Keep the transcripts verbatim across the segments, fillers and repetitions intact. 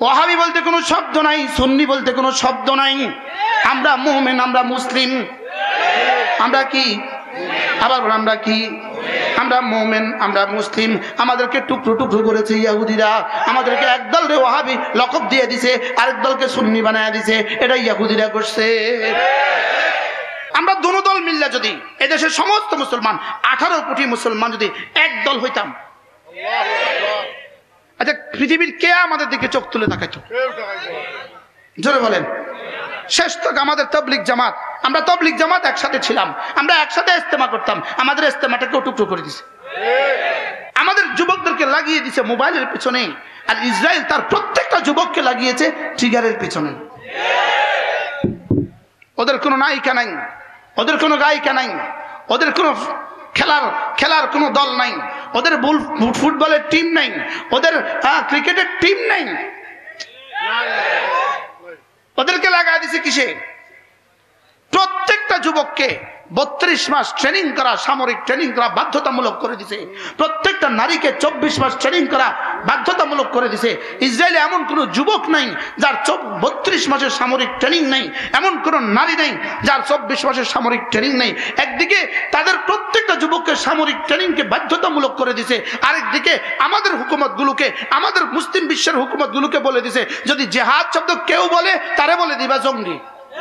ওয়াহাবি বলতে কোনো শব্দ নাই, সুন্নি বলতে কোনো শব্দ নাই। আমরা মুমিন, আমরা মুসলিম। আমরা কি? আবার আমরা কি? আমরা মুমিন, আমরা মুসলিম। আমাদেরকে টুকরো টুকরো করেছে ইহুদিরা। আমাদেরকে একদল রে ওয়াহাবি লকব দিয়ে দিছে, আরেক দলকে সুন্নি বানায় দিছে। এটা ইহুদিরা করছে। আমরা দুনো দল মিললে যদি এদেশের সমস্ত মুসলমান আঠারো কোটি মুসলমান যদি এক দল হইতাম, আচ্ছা পৃথিবীর কে আমাদের দিকে চোখ তুলে তাকাইতো? জোরে বলেন। শেষ তক আমাদের তবলিগ জামাত, আমরা তবলিগ জামাত একসাথে ছিলাম, আমরা একসাথে ইস্তেমা করতাম। আমাদের ইস্তেমাটাকে টুকরো করে দিছে। আমাদের যুবকদেরকে লাগিয়ে দিছে মোবাইলের পিছনে, আর ইসরায়েল তার প্রত্যেকটা যুবককে লাগিয়েছে ট্রিগারের পিছনে। ওদের কোনো নায়িকা নাই, ওদের কোনো গায়িকা নাই, ওদের কোনো খেলার খেলার কোনো দল নাই, ওদের ফুটবলের টিম নাই, ওদের ক্রিকেটের টিম নাই। ওদেরকে লাগাই দিছে কিসে? প্রত্যেকটা যুবককে বত্রিশ মাস ট্রেনিং করা, সামরিক ট্রেনিং করা বাধ্যতামূলক করে দিছে। প্রত্যেকটা নারীকে চব্বিশ মাস ট্রেনিং করা বাধ্যতামূলক করে দিছে। ইসরায়েলে এমন কোনো যুবক নাই যার বত্রিশ মাসের সামরিক ট্রেনিং নেই, এমন কোনো নারী নেই যার চব্বিশ মাসের সামরিক ট্রেনিং নেই। একদিকে তাদের প্রত্যেকটা যুবককে সামরিক ট্রেনিংকে বাধ্যতামূলক করে দিছে, আরেকদিকে আমাদের হুকুমতগুলোকে, আমাদের মুসলিম বিশ্বের হুকুমতগুলোকে বলে দিছে যদি জেহাদ শব্দ কেউ বলে তারে বলে দিবা জঙ্গি।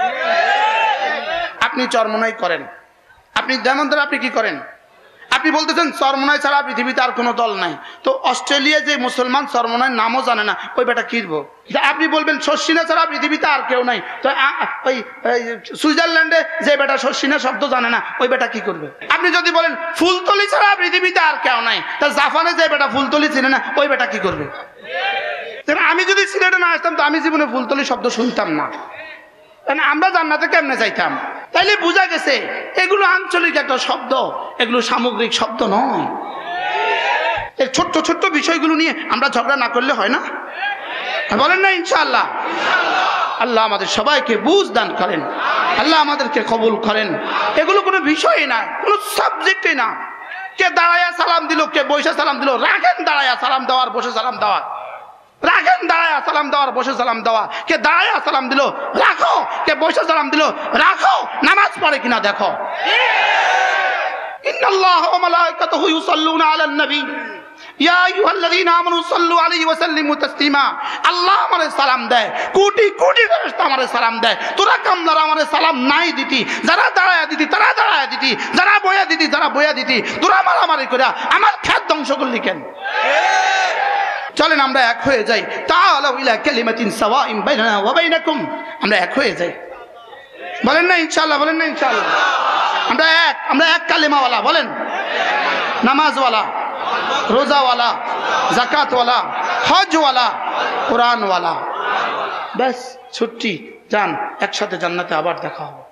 আপনি চরমনাই করেন, আপনি যেমন ধরে আপনি কি করেন? আপনি বলতেছেন চরমনাই ছাড়া পৃথিবীতে আর কোনো দল নাই। তো অস্ট্রেলিয়া যে মুসলমান চরমনাই নামও জানে না, ওই বেটা কিনবো। আপনি বলবেন শর্ষিনা ছাড়া পৃথিবীতে আর কেউ নাই। তো ওই সুইজারল্যান্ডে যে বেটা শর্ষিনা শব্দ জানে না, ওই বেটা কি করবে? আপনি যদি বলেন ফুলতলি ছাড়া পৃথিবীতে আর কেউ নাই, তা জাপানে যে বেটা ফুলতলি চিনে না, ওই বেটা কি করবে? আমি যদি সিলেটে না আসতাম তো আমি জীবনে ফুলতলি শব্দ শুনতাম না। আমরা জান্নাতে কেমনে যাইতাম? তাইলে বোঝা গেছে এগুলো আঞ্চলিক একটা শব্দ, এগুলো সামগ্রিক শব্দ নয়। এই ছোট্ট ছোট্ট বিষয়গুলো নিয়ে আমরা ঝগড়া না করলে হয় না? বলেন না ইনশাআল্লাহ? আল্লাহ আমাদের সবাইকে বুঝ দান করেন, আল্লাহ আমাদেরকে কবুল করেন। এগুলো কোনো বিষয়ই না, কোনো সাবজেক্টই না। কে দাঁড়ায়া সালাম দিল, কে বসে সালাম দিল, রাখেন দাঁড়ায়া সালাম দেওয়ার, বসে সালাম দেওয়া, রাখেন দাঁড়ায়া সালাম দেওয়ার, বসে সালাম দেওয়া। কে দাঁড়ায়া সালাম দিল রাখো, কে বসে সালাম দিল রাখো। নামাজ পড়ে কিনা দেখো। ইন্নাল্লাহা ওয়া মালাইকাতুহু ইউসাল্লুনা আলান নবী ইয়া আইয়ুহাল্লাযীনা আমানু সাল্লু আলাইহি ওয়া সাল্লিমু তাসলিমা। আল্লাহ আমারে সালাম দেয়, কোটি কোটি ফেরেশতা আমারে সালাম দেয়। তোরা কামলারা আমারে সালাম নাই দিতি, যারা দাঁড়ায়া দিতি তারা দাঁড়ায়া দিতি, যারা বয়া দিতি তারা বয়া দিতি। তোরা মারামারি করে আমার খ্যাত ধ্বংস করলি কেন? চলেন আমরা এক হয়ে যাই। তাআলাউ ইলা কালিমাতিন সাওয়াইন বাইনানা ওয়া বাইনাকুম। আমরা এক হয়ে যাই। বলেন না ইনশাআল্লাহ? বলেন না ইনশাআল্লাহ? আমরা এক, আমরা এক কালিমাওয়ালা। বলেন নামাজওয়ালা, রোজাওয়ালা, যাকাতওয়ালা, হজওয়ালা, কোরআনওয়ালা। ব্যাস ছুটি, যান একসাথে জান্নাতে আবার দেখা হবে।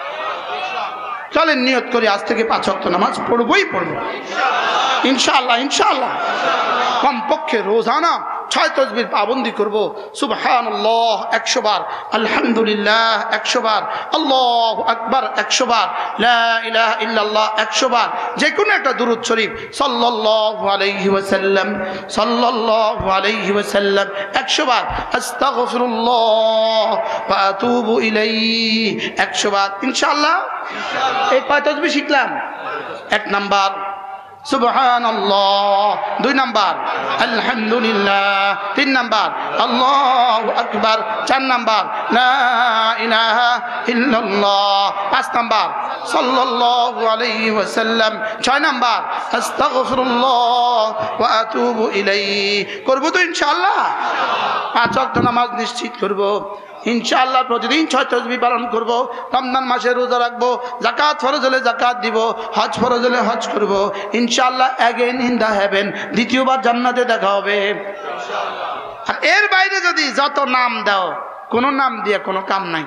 চলেন নিয়ত করি আজ থেকে পাঁচ ওয়াক্ত নামাজ পড়বই পড়বো ইনশাআল্লাহ। ইনশাআল্লাহ কমপক্ষে রোজানা ছয় তসবির পাবন্দি করব। সুবহানাল্লাহ একশো বার, আলহামদুলিল্লাহ একশো বার, আল্লাহু আকবার একশো বার, লা ইলাহা ইল্লাল্লাহ একশো বার, যে কোনো একটা দুরূদ শরীফ সাল্লাল্লাহু আলাইহি ওয়াসাল্লাম, সাল্লাল্লাহু আলাইহি ওয়াসাল্লাম একশো বার, আস্তাগফিরুল্লাহ ওয়া আতুবু ইলাইহি একশো বার। ইনশাআল্লাহ এই কয় তসবিহ শিখলাম? এক নাম্বার সুবহানাল্লাহ, দুই নাম্বার আলহামদুলিল্লাহ, তিন নাম্বার আল্লাহু আকবার, চার নাম্বার লা ইলাহা ইল্লাল্লাহ, পাঁচ নাম্বার সাল্লাল্লাহু আলাইহি ওয়াসাল্লাম, ছয় নাম্বার আস্তাগফিরুল্লাহ ওয়া আতুবু ইলাইহি। করব তো ইনশাআল্লাহ? পাঁচ ওয়াক্ত নামাজ নিশ্চিত করব ইনশাআল্লাহ। প্রতিদিন ছয় তসবিহ পালন করব, রমজান মাসে রোজা রাখবো, যাকাত ফরজ হলে যাকাত দিব, হজ ফরজ হলে হজ করব ইনশাআল্লাহ। অ্যাগেন ইন দা হেভেন, দ্বিতীয়বার জান্নাতে দেখা হবে ইনশাআল্লাহ। আর এর বাইরে যদি যত নাম দাও, কোনো নাম দিয়ে কোনো কাম নাই।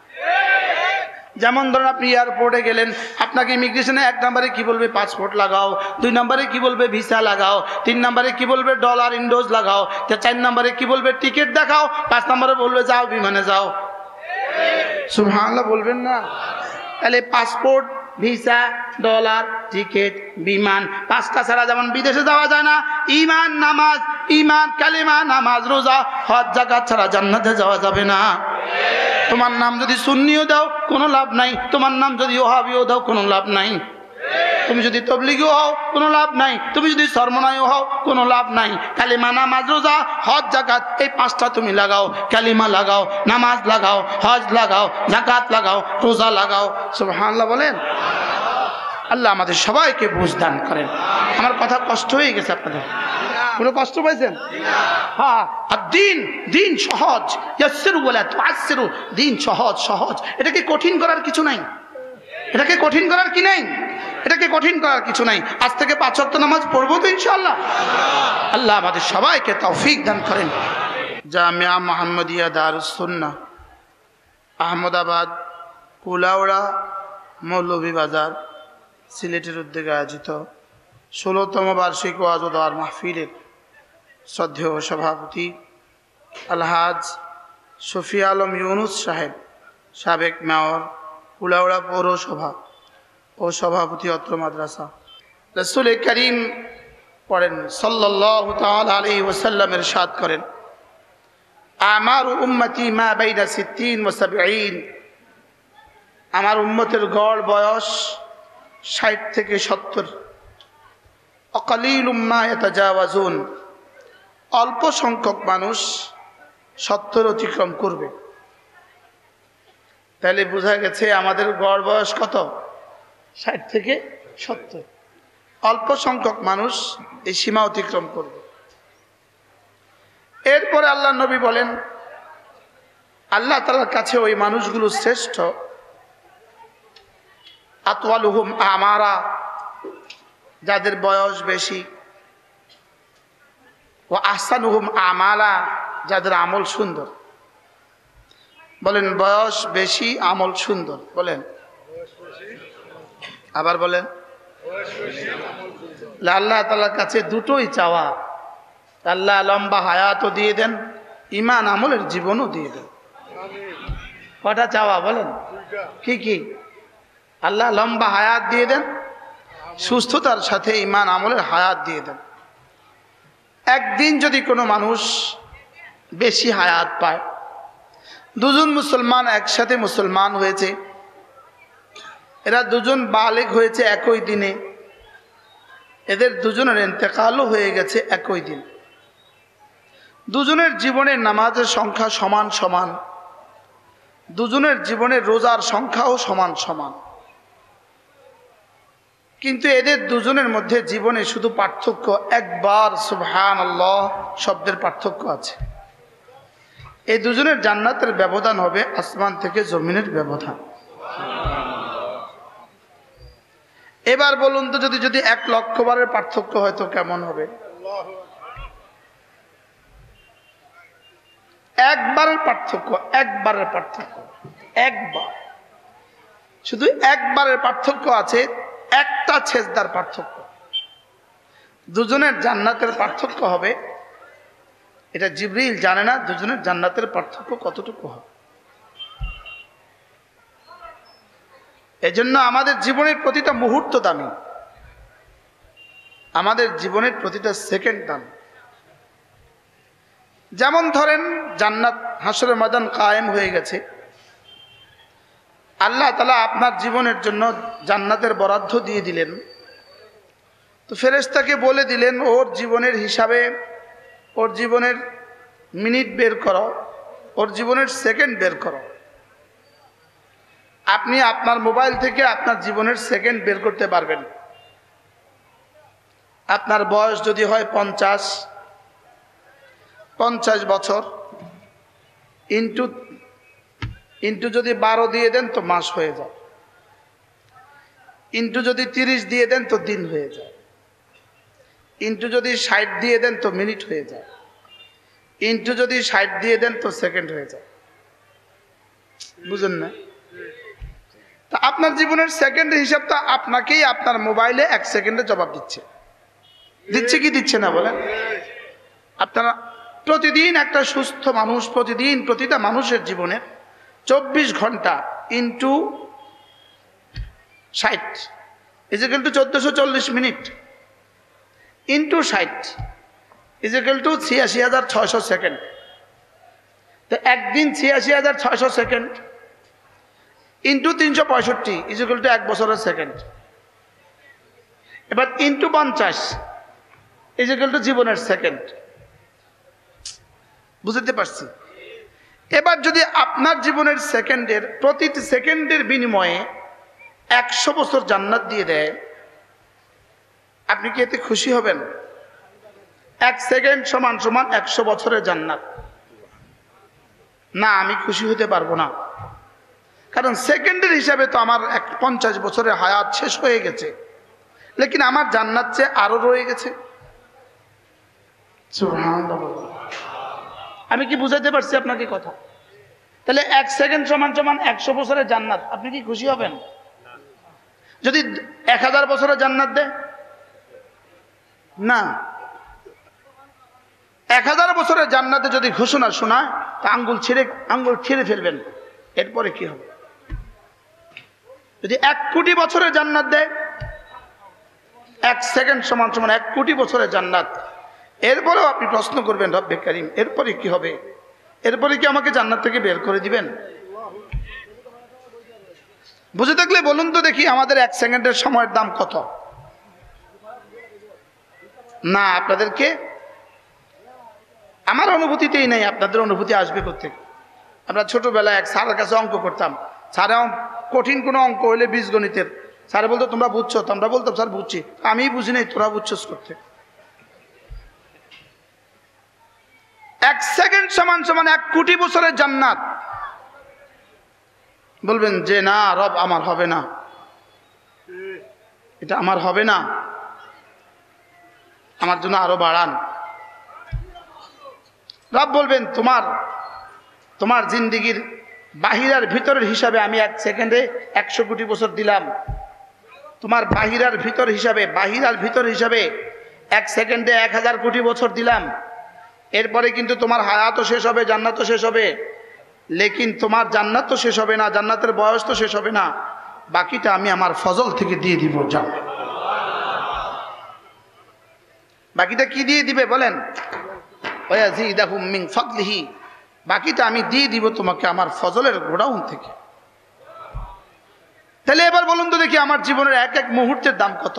যেমন ধরেন আপনি এয়ারপোর্টে গেলেন, আপনাকে ইমিগ্রেশনে এক নম্বরে কি বলবে পাসপোর্ট লাগাও, দুই নম্বরে কি বলবে ভিসা লাগাও, তিন নম্বরে কি বলবে ডলার ইন্ডোজ লাগাও, চার নম্বরে কি বলবে টিকিট দেখাও, পাঁচ নম্বরে বলবে যাও বিমানে যাও। সুবহানাল্লাহ বলবেন না? তাহলে পাসপোর্ট, ভিসা, ডলার, টিকিট, বিমান, পাঁচটা ছাড়া যেমন বিদেশে যাওয়া যায় না, ঈমান, নামাজ, ঈমান, কালিমা, নামাজ, রোজা, হজ, যাকাত ছাড়া জান্নাতে যাওয়া যাবে না। তোমার নাম যদি সুন্নিও দাও কোনো লাভ নাই, তোমার নাম যদি ওহাবিও দাও কোনো লাভ নাই, তুমি যদি তবলিগিও হও কোনো লাভ নাই, তুমি যদি সরমনাইও হও কোনো লাভ নাই। কালিমা, নামাজ, রোজা, হজ, যাকাত এই পাঁচটা তুমি লাগাও। কালিমা লাগাও, নামাজ লাগাও, হজ লাগাও, যাকাত লাগাও, রোজা লাগাও। সুবহানাল্লাহ বলেন। আল্লাহ আমাদের সবাইকে বুঝ দান করেন। আমার কথা কষ্ট হয়ে গেছে আপনাদের? কোনো কষ্ট পাইছেন? হ্যাঁ, আর দিন দিন সহজ, ইয়াসসিরু ওয়ালা তুআসসিরু, দিন সহজ সহজ, এটাকে কঠিন করার কিছু নাই, এটাকে কঠিন করার কি নাই, এটাকে কঠিন করার কিছু নাই। আজ থেকে পাঁচ ওয়াক্ত নামাজ পড়বো তো ইনশাআল্লাহ। আল্লাহ আমাদের সবাইকে তৌফিক দান করেন। জামিয়া মুহাম্মাদিয়া দারুস সুন্নাহ, আহমদাবাদ, কুলাউড়া, মৌলভীবাজার, সিলেটের উদ্যোগে আয়োজিত ষোলোতম বার্ষিক ওয়াজ ও দোয়ার মাহফিলের শ্রদ্ধেয় সভাপতি আলহাজ শফি আলম ইউনুস সাহেব, সাবেক মেয়র, কুলাউড়া পৌরসভা ও সভাপতি অত্র মাদ্রাসা, রাসূল করিম পড়েন সাল্লাল্লাহু তাআলা আলাইহি ওয়াসাল্লামের ইরশাদ করেন, আমারু উম্মতি মা বাইনা সিত্তিন ওয়া সাবঈন, আমার উম্মতের গড় বয়স ষাট থেকে সত্তর। অকালিলুম মা ইয়াতাজাওয়াজুন, অল্প সংখ্যক মানুষ সত্তর অতিক্রম করবে। তাহলে বোঝা গেছে আমাদের গড় বয়স কত? ষাট থেকে সত্তর। অল্প সংখ্যক মানুষ এই সীমা অতিক্রম করবে। এরপরে আল্লাহ নবী বলেন, আল্লাহ তাআলার কাছে ওই মানুষগুলো শ্রেষ্ঠ, আতওয়ালুহুম আমারা, যাদের বয়স বেশি, ও আহসানুহুম আমালা, যাদের আমল সুন্দর। বলেন বয়স বেশি, আমল সুন্দর। বলেন আবার বলেন। আল্লাহ তাআলার কাছে দুটোই চাওয়া, আল্লাহ লম্বা হায়াতও দিয়ে দেন, ঈমান আমলের জীবনও দিয়ে দেন। কটা চাওয়া বলেন? কি কি? আল্লাহ লম্বা হায়াত দিয়ে দেন, সুস্থতার সাথে ঈমান আমলের হায়াত দিয়ে দেন। একদিন যদি কোনো মানুষ বেশি হায়াত পায়, দুজন মুসলমান একসাথে মুসলমান হয়েছে, এরা দুজন বালেগ হয়েছে একই দিনে, এদের দুজনের ইন্তেকালও হয়ে গেছে একই দিন, দুজনের জীবনের নামাজের সংখ্যা সমান সমান, দুজনের জীবনের রোজার সংখ্যাও সমান সমান, কিন্তু এদের দুজনের মধ্যে জীবনে শুধু পার্থক্য একবার সুবহানাল্লাহ শব্দের পার্থক্য আছে। এই দুজনের জান্নাতের ব্যবধান হবে আসমান থেকে জমিনের ব্যবধান। এবার বলুন তো, যদি যদি এক লক্ষ বারের পার্থক্য হয় তো কেমন হবে? একবারের পার্থক্য, একবারের পার্থক্য, একবার, শুধু একবারের পার্থক্য আছে, একটা সেজদার পার্থক্য। দুজনের জান্নাতের পার্থক্য হবে, এটা জিবরিল জানে না দুজনের জান্নাতের পার্থক্য কতটুকু হবে। এজন্য আমাদের জীবনের প্রতিটা মুহূর্ত দামি, আমাদের জীবনের প্রতিটা সেকেন্ড দামি। যেমন ধরেন জান্নাত হাসরের ময়দান কায়েম হয়ে গেছে, আল্লাহ তাআলা আপনার জীবনের জন্য জান্নাতের বরাদ্দ দিয়ে দিলেন, তো ফেরেশতাকে বলে দিলেন ওর জীবনের হিসাবে ওর জীবনের মিনিট বের করো, ওর জীবনের সেকেন্ড বের করো। আপনি আপনার মোবাইল থেকে আপনার জীবনের সেকেন্ড বের করতে পারবেন। আপনার বয়স যদি হয় পঞ্চাশ, পঞ্চাশ বছর ইন্টু ইন্টু যদি বারো দিয়ে দেন তো মাস হয়ে যায়, ইন্টু যদি তিরিশ দিয়ে দেন তো দিন হয়ে যায়, ইন্টু যদি ষাট দিয়ে দেন তো মিনিট হয়ে যায়, ইন্টু যদি ষাট দিয়ে দেন তো সেকেন্ড হয়ে যায়। বুঝেন না? তা আপনার জীবনের সেকেন্ডের হিসাবটা আপনাকেই আপনার মোবাইলে এক সেকেন্ডে জবাব দিচ্ছে, দিচ্ছে কি দিচ্ছে না বলেন? আপনারা প্রতিদিন একটা সুস্থ মানুষ, প্রতিদিন প্রতিটা মানুষের জীবনে চব্বিশ ঘন্টা ইন্টু ষাট ইজ ইকুয়াল টু চোদ্দশো চল্লিশ মিনিট ইন্টু ষাট ইজ ইকুয়াল টু ছিয়াশি হাজার ছয়শো সেকেন্ড। তো একদিন ছিয়াশি হাজার ছয়শো সেকেন্ড ইন্টু তিনশো পঁয়ষট্টি ইজ ইকুয়াল টু এক বছরের সেকেন্ড। এবার ইন্টু পঞ্চাশ ইজ ইকুয়াল টু জীবনের সেকেন্ড। বুঝতে পারছি? এবার যদি আপনার জীবনের সেকেন্ডের প্রতিটি সেকেন্ডের বিনিময়ে একশো বছর জান্নাত দিয়ে দেয়, আপনি কি এতে খুশি হবেন? এক সেকেন্ড সমান সমান একশো বছরের জান্নাত। না, আমি খুশি হতে পারবো না, কারণ সেকেন্ডের হিসাবে তো আমার এক পঞ্চাশ বছরের হায়াত শেষ হয়ে গেছে, লেকিন আমার জান্নাত চেয়ে আরো রয়ে গেছে। আমি কি বুঝাইতে পারছি আপনাকে কথা? তাহলে এক সেকেন্ড সমান সমান একশো বছরের জান্নাত, আপনি কি খুশি হবেন? যদি এক হাজার বছরের জান্নাত দেয়, না, এক হাজার বছরের জান্নাতে যদি ঘোষণা শোনায় তা আঙ্গুল ছিঁড়ে আঙ্গুল ছিঁড়ে ফেলবেন। এরপরে কি হবে? যদি এক কোটি বছরের জান্নাত দেয়, এক সেকেন্ড সমান সমান এক কোটি বছরের জান্নাত, এরপরেও আপনি প্রশ্ন করবেন রব্বে কারিম এরপরে কি হবে? এরপরে কি আমাকে জান্নাত থেকে বের করে দিবেন? বুঝে থাকলে বলুন তো দেখি, আমাদের এক সেকেন্ডের সময়ের দাম কত? না, আপনাদেরকে আমার অনুভূতিতেই নেই, আপনাদের অনুভূতি আসবে কোথেকে? আমরা ছোটবেলায় এক স্যারের কাছে অঙ্ক করতাম। স্যারে কঠিন কোনো অঙ্ক হইলে বীজগণিতের, স্যারে বলতো তোমরা বুঝছো, তোমরা বলতাম স্যার বুঝছি, আমিই বুঝি নাই, তোরা বুঝছস করতে। এক সেকেন্ড সমান সমান এক কোটি বছরের জান্নাত। বলবেন যে না রব, আমার হবে না, এটা আমার হবে না, আমার জন্য আরো বাড়ান। রব বলবেন তোমার তোমার জিন্দিগির বাহিরার ভিতরের হিসাবে আমি এক সেকেন্ডে একশো কোটি বছর দিলাম, তোমার বাহিরার ভিতর হিসাবে বাহিরার ভিতর হিসাবে এক সেকেন্ডে এক হাজার কোটি বছর দিলাম। এরপরে কিন্তু তোমার হায়াতও শেষ হবে, জান্নাতও শেষ হবে, লেকিন তোমার জান্নাত তো শেষ হবে না, জান্নাতের বয়স তো শেষ হবে না, বাকিটা আমি আমার ফজল থেকে দিয়ে দিব। যাও, বাকিটা কি দিয়ে দিবে বলেন? ওয়াজিদাহুম মিন ফাদলিহি, বাকিটা আমি দিয়ে দিব তোমাকে আমার ফজলের গোডাউন থেকে। তাহলে এবার বলুন তো দেখি, আমার জীবনের এক এক মুহূর্তের দাম কত?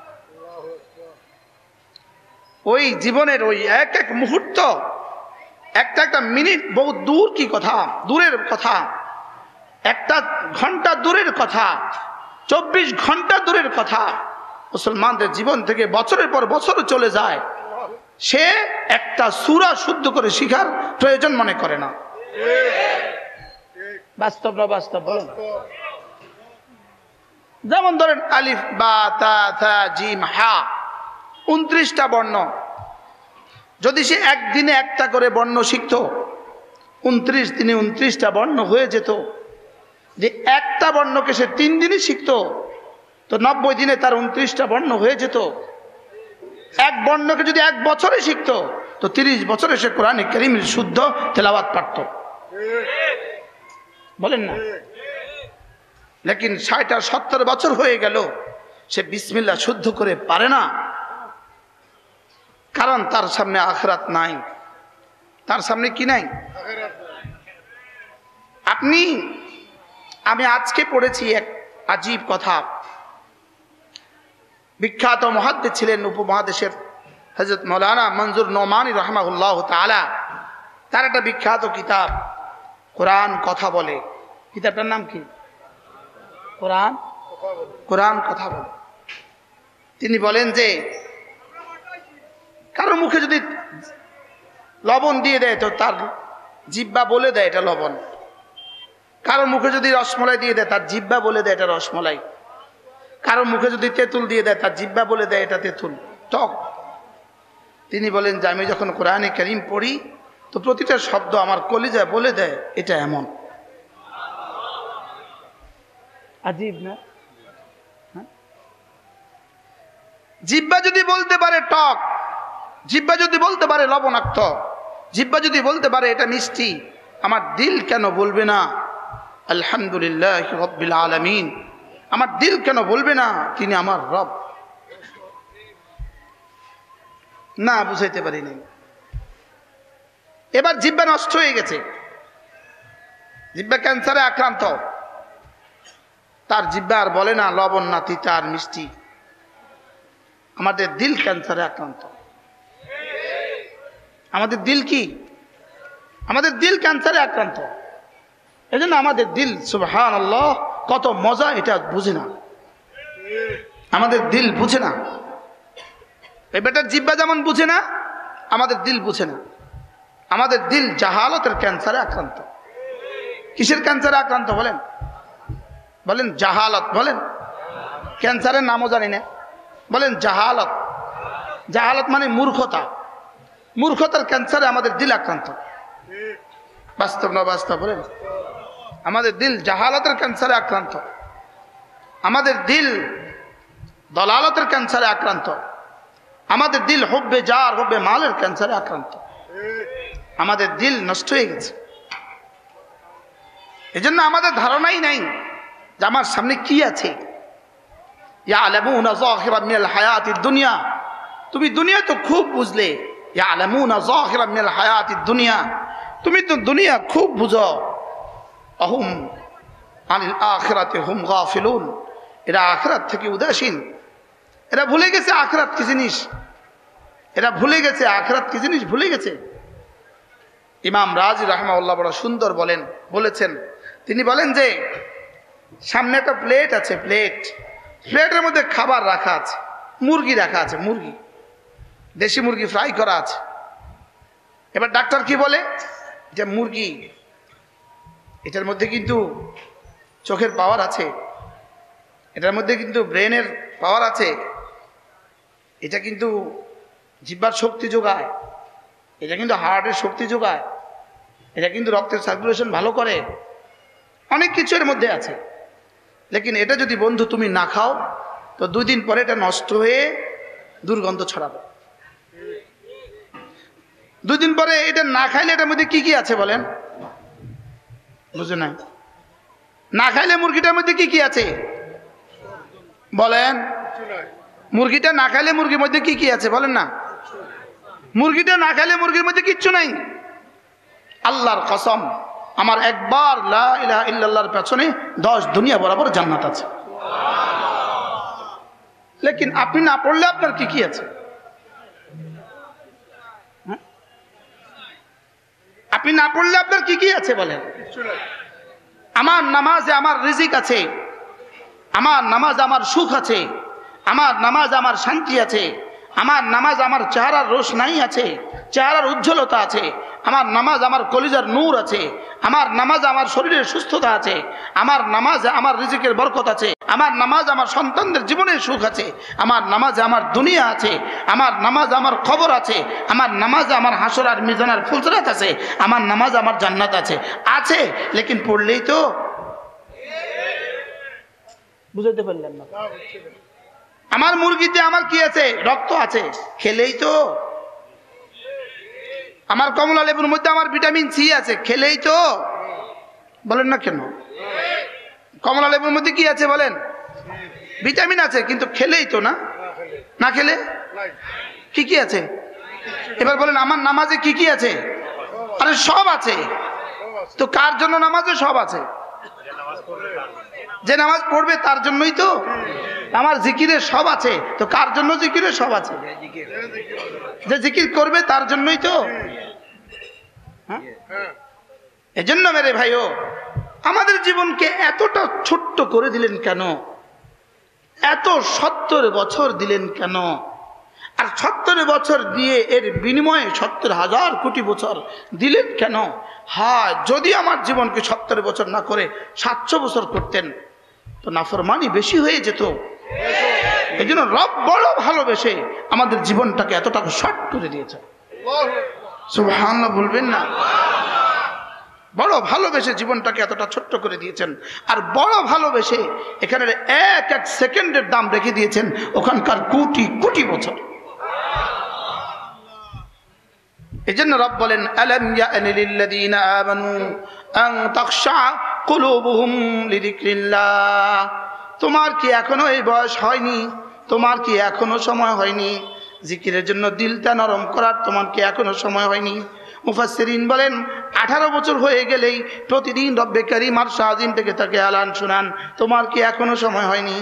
ওই জীবনের ওই এক এক মুহূর্ত, একটা একটা মিনিট বহু দূর কি কথা, দূরের কথা, একটা ঘন্টা দূরের কথা, চব্বিশ ঘন্টা দূরের কথা। মুসলমানদের জীবন থেকে বছরের পর বছর চলে যায়, সে একটা সূরা শুদ্ধ করে শিখার প্রয়োজন মনে করে না। বাস্তব না বাস্তব বলুন? যেমন ধরেন আলিফ বা তা থা জিম হা, উনত্রিশটা বর্ণ, যদি সে একদিনে একটা করে বর্ণ শিখত, উনত্রিশ দিনে উনত্রিশটা বর্ণ হয়ে যেত। যে একটা বর্ণকে সে তিন দিনই শিখত, তো নব্বই দিনে তার উনত্রিশটা বর্ণ হয়ে যেত। এক বর্ণকে যদি এক বছরে শিখত, তো তিরিশ বছরে সে কোরআন কারীমের শুদ্ধ তেলাওয়াত পারত। বলেন না? লেকিন ষাট আর সত্তর বছর হয়ে গেল, সে বিসমিল্লাহ শুদ্ধ করে পারে না, কারণ তার সামনে আখিরাত নাই। তার সামনে কি নাই? আপনি আমি আজকে পড়েছি এক আজীব কথা। বিখ্যাত মুহাদ্দিস ছিলেন উপমহাদেশের হযরত মাওলানা মনজুর নোমানী রাহমাহুল্লাহ তাআলা, তার একটা বিখ্যাত কিতাব কোরআন কথা বলে। কিতাবটার নাম কি? কোরআন কোরআন কথা বলে। তিনি বলেন যে কারো মুখে যদি লবণ দিয়ে দেয় তো তার জিহ্বা বলে দেয় এটা লবণ, কারো মুখে যদি রসমলাই দিয়ে দেয় তার জিহ্বা বলে দেয় এটা রসমলাই, কারো মুখে যদি তেঁতুল দিয়ে দেয় তার জিহ্বা বলে দেয় এটা তেঁতুল, টক। তিনি বলেন যে আমি যখন কোরআনে কারীম পড়ি তো প্রতিটা শব্দ আমার কলিজায় বলে দেয় এটা এমন। আজীব না? জিহ্বা যদি বলতে পারে টক, জিহ্বা যদি বলতে পারে লবণাক্ত, জিহ্বা যদি বলতে পারে এটা মিষ্টি, আমার দিল কেন বলবে না আলহামদুলিল্লাহ রাব্বিল আলামিন? আমার দিল কেন বলবে না তিনি আমার রব? না, বুঝাইতে পারি নাই। এবার জিহ্বা নষ্ট হয়ে গেছে, জিহ্বা ক্যান্সারে আক্রান্ত, তার জিহ্বা আর বলে না লবণ না তিতা আর মিষ্টি। আমাদের দিল ক্যান্সারে আক্রান্ত। আমাদের দিল কি? আমাদের দিল ক্যান্সারে আক্রান্ত। এই জন্য আমাদের দিল সুবহানাল্লাহ কত মজা এটা বুঝে না, আমাদের দিল বুঝে না। এই বেটার জিহ্বা যেমন বুঝে না, আমাদের দিল বুঝে না। আমাদের দিল জাহালতের ক্যান্সারে আক্রান্ত। কিসের ক্যান্সারে আক্রান্ত বলেন? বলেন জাহালত। বলেন ক্যান্সারের নামও জানি না, বলেন জাহালত। জাহালত মানে মূর্খতা। মূর্খতার ক্যান্সারে আমাদের দিল আক্রান্ত। বাস্তব না বাস্তব? বলেন আমাদের দিল জাহালতের ক্যান্সারে আক্রান্ত। আমাদের দিল দলালতের ক্যান্সারে আক্রান্ত। আমাদের দিল হুব্বে জার হুব্বে মালের ক্যান্সারে আক্রান্ত। আমাদের দিল নষ্ট হয়ে গেছে। এজন্য আমাদের ধারণাই নাই যে আমার সামনে কি আছে। ইয়ালামুনা যাহিরাম মিনাল হায়াতিদ দুনিয়া, তুমি দুনিয়া তো খুব বুঝলে। ইয়ালামুনা যাহিরাম মিনাল হায়াতিদ দুনিয়া, তুমি তো দুনিয়া খুব বুঝো। আহুম আনিল আখিরাতি হুম গাফিলুন, এরা আখিরাত থেকে উদাসীন। এরা ভুলে গেছে আখিরাত কি জিনিস। এরা ভুলে গেছে আখিরাত কি জিনিস, ভুলে গেছে। ইমাম রাজি রাহমাহুল্লাহ বড় সুন্দর বলেন বলেছেন, তিনি বলেন যে সামনে একটা প্লেট আছে, প্লেট প্লেটের মধ্যে খাবার রাখা আছে, মুরগি রাখা আছে, মুরগি, দেশি মুরগি ফ্রাই করা আছে। এবার ডাক্তার কি বলে যে মুরগি, এটার মধ্যে কিন্তু চোখের পাওয়ার আছে, এটার মধ্যে কিন্তু ব্রেনের পাওয়ার আছে, এটা কিন্তু জিহ্বার শক্তি যোগায়, এটা কিন্তু হার্টের শক্তি যোগায়, এটা কিন্তু রক্তের সার্কুলেশন ভালো করে, অনেক কিছু এর মধ্যে আছে। লেকিন এটা যদি বন্ধু তুমি না খাও তো দুই দিন পরে এটা নষ্ট হয়ে দুর্গন্ধ ছড়াবে। দুই দিন পরে এটা না খাইলে এটার মধ্যে কি কি আছে বলেন? বুঝে নাই? না খাইলে মুরগিটার মধ্যে কি কি আছে বলেন? মুরগিটা না খাইলে মুরগির মধ্যে কি কি আছে বলেন না? মুরগিটা না খাইলে মুরগির মধ্যে কিচ্ছু নাই। আল্লাহর কসম, আমার একবার লা ইলাহা ইল্লাল্লাহর পেছনে দশ দুনিয়া বরাবর জান্নাত আছে। লেকিন আপনি না পড়লে আপনার কি কি আছে? আপনি না পড়লে আপনার কি কি আছে বলেন? আমার নামাজে আমার রিজিক আছে, আমার নামাজ আমার সুখ আছে, আমার নামাজ আমার শান্তি আছে, আমার নামাজ আমার চেহারার রোশনাই আছে, চেহারার উজ্জ্বলতা আছে, আমার নামাজ আমার কলিজার নূর আছে, আমার নামাজ আমার শরীরের সুস্থতা আছে, আমার নামাজে আমার রিজিকের বরকত আছে, আমার নামাজ আমার সন্তানদের জীবনের সুখ আছে, আমার নামাজে আমার দুনিয়া আছে, আমার নামাজ আমার খবর আছে, আমার নামাজে আমার হাসর আর মিজানের ফুলসরাত আছে, আমার নামাজ আমার জান্নাত আছে। আছে, লেকিন পড়লেই তো বুঝাতে পারলেন না। আমার মুরগিতে আমার কি আছে? রক্ত আছে, খেলেই তো। আমার কমলা লেবুর মধ্যে আমার ভিটামিন সি আছে, খেলেই তো। বলেন না কেন? কমলা লেবুর মধ্যে কি আছে বলেন? ভিটামিন আছে, কিন্তু খেলেই তো না। না খেলে কি কি আছে? এবার বলেন আমার নামাজে কি কি আছে? আরে সব আছে। তো কার জন্য নামাজে সব আছে? যে নামাজ পড়বে তার জন্যই তো। আমার জিকিরে সব আছে, তো কার জন্য জিকিরে সব আছে? যে জিকির করবে তার জন্যই তো। হ্যাঁ, এজন্য মেরে ভাইও আমাদের জীবনকে এতটা ছোট্ট করে দিলেন কেন? এত সত্তর বছর দিলেন কেন? আর সত্তর বছর দিয়ে এর বিনিময়ে সত্তর হাজার কোটি বছর দিলেন কেন? হ্যাঁ, যদি আমার জীবনকে সত্তর বছর না করে সাতশো বছর করতেন তো নাফরমানি বেশি হয়ে যেত। এই জন্য রব বড় ভালোবেসে আমাদের জীবনটাকে এতটা শর্ট করে দিয়েছে। সুবহানাল্লাহ বলবেন না? বড় ভালোবেসে জীবনটাকে এতটা ছোট্ট করে দিয়েছেন। আর বড় ভালোবেসে এখানের এক এক সেকেন্ডের দাম রেখে দিয়েছেন ওখানকার কোটি কোটি বছর। এই জন্য রব বলেন আলাম ইয়ানি লিল্লাযীনা আমানু আন তাখশা কুলুবুহুম লিযিকরিল্লাহ। তোমার কি এখনো এই বয়স হয়নি? তোমার কি এখনো সময় হয়নি জিকিরের জন্য দিলটা নরম করার? তোমার কি এখনো সময় হয়নি? মুফাসসিরিন বলেন আঠারো বছর হয়ে গেলেই প্রতিদিন রব্বে কারীম আরশ আজিম থেকে তাকে এলান শোনান, তোমার কি এখনো সময় হয়নি?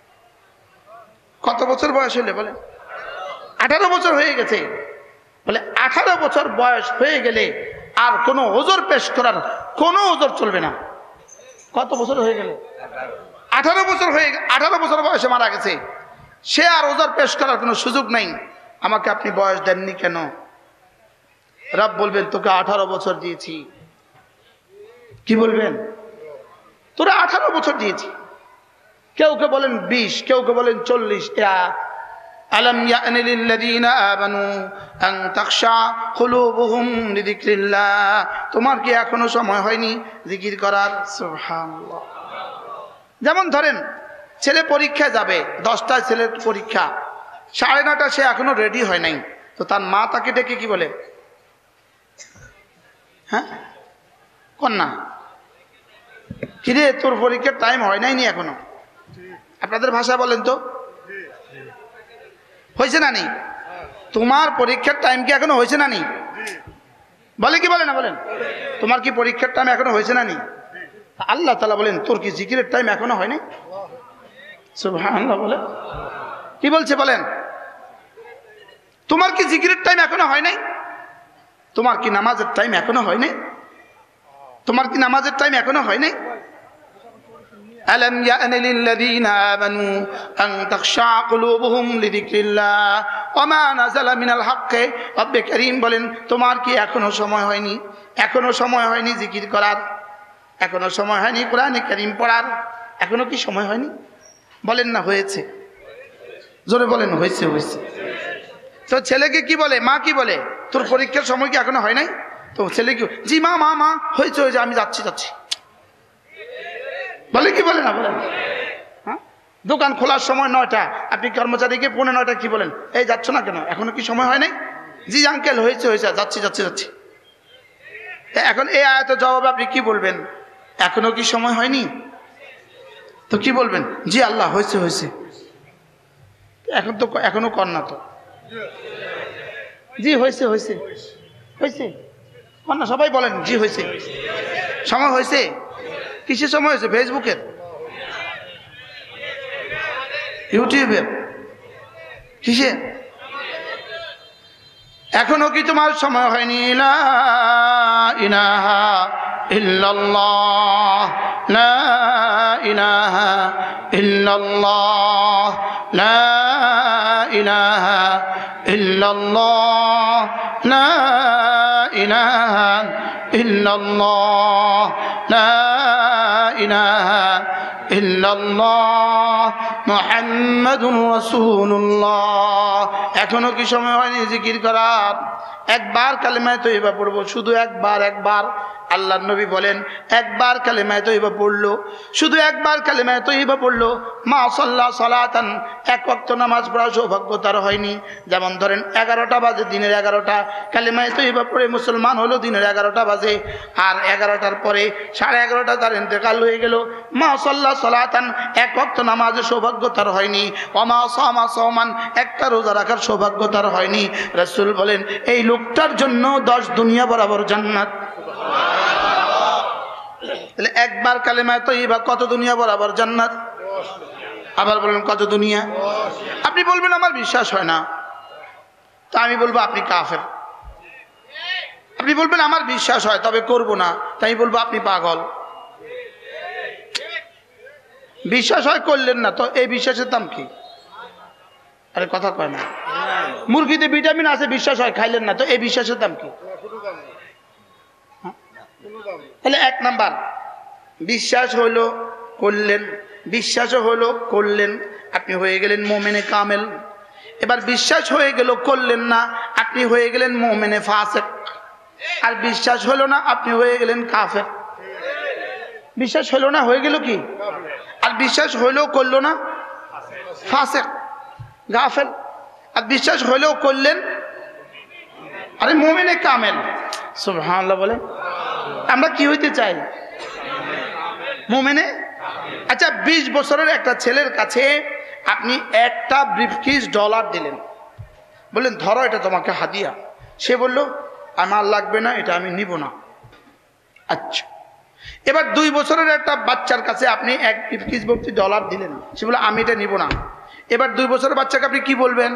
কত বছর বয়স হলে বলেন? আঠারো বছর হয়ে গেছে। বলে আঠারো বছর বয়স হয়ে গেলে আর কোনো ওজর পেশ করার কোনো ওজর চলবে না। কত বছর হয়ে গেলে? আঠারো বছর হয়ে আঠারো বছর বয়সে মারা গেছে, সে আর ওজর পেশ করার কোনো সুযোগ নাই। আমাকে আপনি বয়স দেননি কেন? রব বলবেন তোকে আঠারো বছর দিয়েছি। কি বলবেন? তোরা আঠারো বছর দিয়েছি। কেউ কে বলেন বিশ, কেউ কে বলেন চল্লিশ। আলাম ইয়ানি লিল্লাযীনা আমানু আন তাখশা কুলুবুহুম লিযিকরিল্লাহ, তোমার কি এখনো সময় হয়নি জিকির করার? সুবহানাল্লাহ। যেমন ধরেন ছেলে পরীক্ষা যাবে, দশটায় ছেলের পরীক্ষা, সাড়ে নটা সে এখনো রেডি হয় নাই, তো তার মা তাকে ডেকে কি বলে? হ্যাঁ কন্যা, কিরে তোর পরীক্ষার টাইম হয় নাই নি এখনো? আপনাদের ভাষা বলেন তো, হয়েছে না নি? তোমার পরীক্ষার টাইম কি এখনো হয়েছে না নি? বলে কি বলে না? বলেন তোমার কি পরীক্ষার টাইম এখনো হয়েছে না নি? আল্লাহ তাআলা বলেন তোর কি জিকিরের টাইম এখনো হয় নাই? সুবহানাল্লাহ। বলে কি বলছে বলেন? তোমার কি জিকিরের টাইম এখনো হয় নাই? তোমার কি নামাজের টাইম এখনো হয় নাই? তোমার কি নামাজের টাইম এখনো হয় নাই? আলাম ইয়ানি লিল্লাযীনা আমানু আন তাখশা কুলুবুহুম লিযিকরিল্লাহ ওয়া মা নাযালা মিনাল হক। রব্বে কারীম বলেন তোমার কি এখনো সময় হয়নি? এখনো সময় হয়নি জিকির করার, এখনো সময় হয়নি কোরআনে কারীম পড়ার, এখনো কি সময় হয়নি? বলেন না হয়েছে? জোরে বলেন হয়েছে। হয়েছে। তো ছেলেকে কি বলে, মা কি বলে, তোর পরীক্ষার সময় কি এখনো হয় নাই? তো ছেলে কি, জি মা মা মা হয়েছে হয়েছে আমি যাচ্ছি যাচ্ছি। বলে কি বলে না? বলেন। হ্যাঁ, দোকান খোলার সময় নয়টা, আপনি কর্মচারীকে পৌনে নয়টা কি বলেন? এই যাচ্ছ না কেন, এখনো কি সময় হয় নাই? জি আঙ্কেল হয়েছে হয়েছে যাচ্ছি যাচ্ছি যাচ্ছি। এখন এই আয়াতের জবাবে আপনি কি বলবেন? এখনো কি সময় হয়নি? তো কি বলবেন? জি আল্লাহ হয়েছে হয়েছে। এখন তো এখনো কর না তো, জি হয়েছে হয়েছে হয়েছে কর না, সবাই বলেন জি হয়েছে। সময় হয়েছে? কিসের সময় হয়েছে? ফেসবুকের, ইউটিউবের, কিসে? এখনো কি তোমার সময় হয়নি? লা ইলাহা ইল্লাল্লাহ, লা ইলাহা ইল্লাল্লাহ, লা ইলাহা ইল্লাল্লাহ, লা ইলাহা ইল্লাল্লাহ, লা ইলাহা ইল্লাল্লাহ মুহাম্মাদুর রাসূলুল্লাহ। এখনো কি সময় হয়নি জিকির করার? একবার কালেমায়ে তয়্যিবা পড়বো, শুধু একবার। একবার আল্লাহর নবী বলেন একবার কালেমায়ে তয়্যিবা পড়লো, শুধু একবার কালেমায়ে তয়্যিবা পড়লো, মা সাল্লা সালাতান, এক ওয়াক্ত নামাজ পড়া সৌভাগ্য তার হয়নি। যেমন ধরেন এগারোটা বাজে, দিনের এগারোটা, কালেমায়ে তয়্যিবা পড়ে মুসলমান হলো দিনের এগারোটা বাজে, আর এগারোটার পরে সাড়ে এগারোটা তার ইন্তেকাল হয়ে গেল। মা সাল্লা সালাতান, এক ওয়াক্ত নামাজের সৌভাগ্য তার হয়নি। ওমা সামা সাওমান, একটা রোজা রাখার সৌভাগ্য তার হয়নি। রাসূল বলেন এই লোকটার জন্য দশ দুনিয়া বরাবর জান্নাত। তাহলে একবার কালেমায়ে তয়্যিবা কত দুনিয়া বরাবর জান্নাত? আবার বলেন কত দুনিয়া? আপনি বলবেন আমার বিশ্বাস হয় না, তা আমি বলবো আপনি কাফের। আপনি বলবেন আমার বিশ্বাস হয় তবে করব না, তাই বলবো আপনি পাগল। বিশ্বাস হয় করলেন না, তো এই বিশ্বাসের দাম কি? আরে কথা কয় না। মুরগিতে ভিটামিন আছে, বিশ্বাস হয় খাইলেন না, তো এই বিশ্বাসের দাম কি? তাহলে এক নাম্বার বিশ্বাস হলো করলেন, বিশ্বাসও হলো করলেন, আপনি হয়ে গেলেন মুমিনে কামেল। এবার বিশ্বাস হয়ে গেল করলেন না, আপনি হয়ে গেলেন মুমিনে ফাসিক। আর বিশ্বাস হলো না, আপনি হয়ে গেলেন কাফের। বিশ্বাস হলো না, হয়ে গেল কি? আর বিশ্বাস হইলেও করলো না, ফাসিক গাফেল। আর বিশ্বাস হইলেও করলেন, আরে মুমিনে কামেল। সুবহানাল্লাহ বলে। আমরা কি হইতে চাই? মুমিনে। আচ্ছা বিশ বছরের একটা ছেলের কাছে আপনি একটা ব্রিফকেস ডলার দিলেন, বললেন ধরো এটা তোমাকে হাদিয়া। সে বলল আমার লাগবে না, এটা আমি নিব না। আচ্ছা, এবার দুই বছরের একটা বাচ্চার কাছে আপনি এক পিস ভর্তি ডলার দিলেন, সে বলে আমি এটা নিব না। এবার দুই বছরের বাচ্চাকে আপনি কি বলবেন?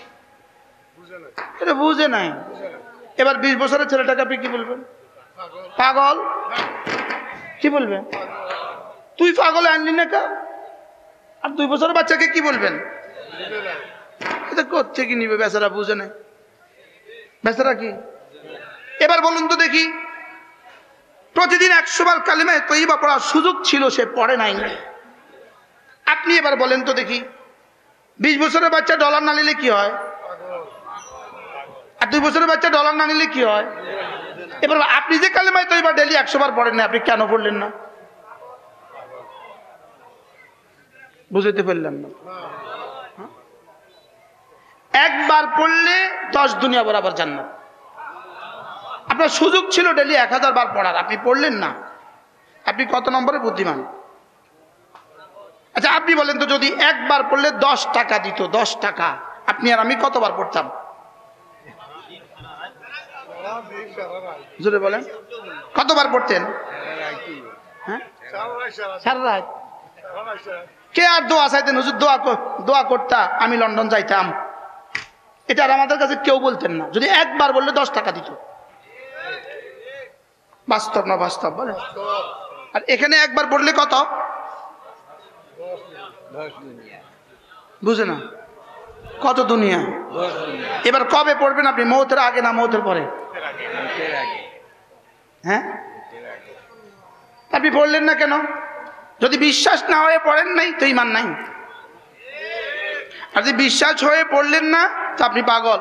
এটা বুঝে নাই। এবার বিশ বছরের ছেলেটাকে আপনি কি বলবেন? পাগল। কি বলবেন? তুই পাগল আনলি না কা? আর দুই বছরের বাচ্চাকে কি বলবেন? এটা কোত্থেকে নিবে? বেচারা বুঝে নাই, বেচারা কি। এবার বলুন তো দেখি, প্রতিদিন একশো বার কালিমায়ে তয়্যিবা পড়ার সুযোগ ছিল, সে পড়ে নাই। আপনি এবার বলেন তো দেখি, বিশ বছরের বাচ্চা ডলার না নিলে কি হয়? আর দুই বছরের বাচ্চা ডলার না নিলে কি হয়? এবার আপনি যে কালিমায়ে তয়্যিবা ডেইলি একশো বার পড়েন না, আপনি কেন পড়লেন না? বুঝতে পারলেন না? একবার পড়লে দশ দুনিয়া বরাবর জান্নাত। আপনার সুযোগ ছিল ডেইলি এক হাজার বার পড়ার, আপনি পড়লেন না। আপনি কত নম্বরে বুদ্ধিমান? আচ্ছা আপনি বলেন তো, যদি একবার পড়লে দশ টাকা দিত, দশ টাকা, আপনি আর আমি কতবার পড়তাম? জোরে বলেন, কতবার পড়তেন? হ্যাঁ, সারা রাত। কে আর দোয়া চাইতেন? হুজুর দোয়া দোয়া করতা, আমি লন্ডন যাইতাম। এটা আর আমাদের কাছে কেউ বলতেন না। যদি একবার বললে দশ টাকা দিত। বাস্তব না বাস্তব বলেন? আর এখানে একবার পড়লে কত? বুঝে না কত দুনিয়া। এবার কবে পড়বেন আপনি? মৌতের আগে না মৌতের পরে? হ্যাঁ, আপনি পড়লেন না কেন? যদি বিশ্বাস না হয়ে পড়েন নাই তো ঈমান নাই। আর যদি বিশ্বাস হয়ে পড়লেন না তো আপনি পাগল।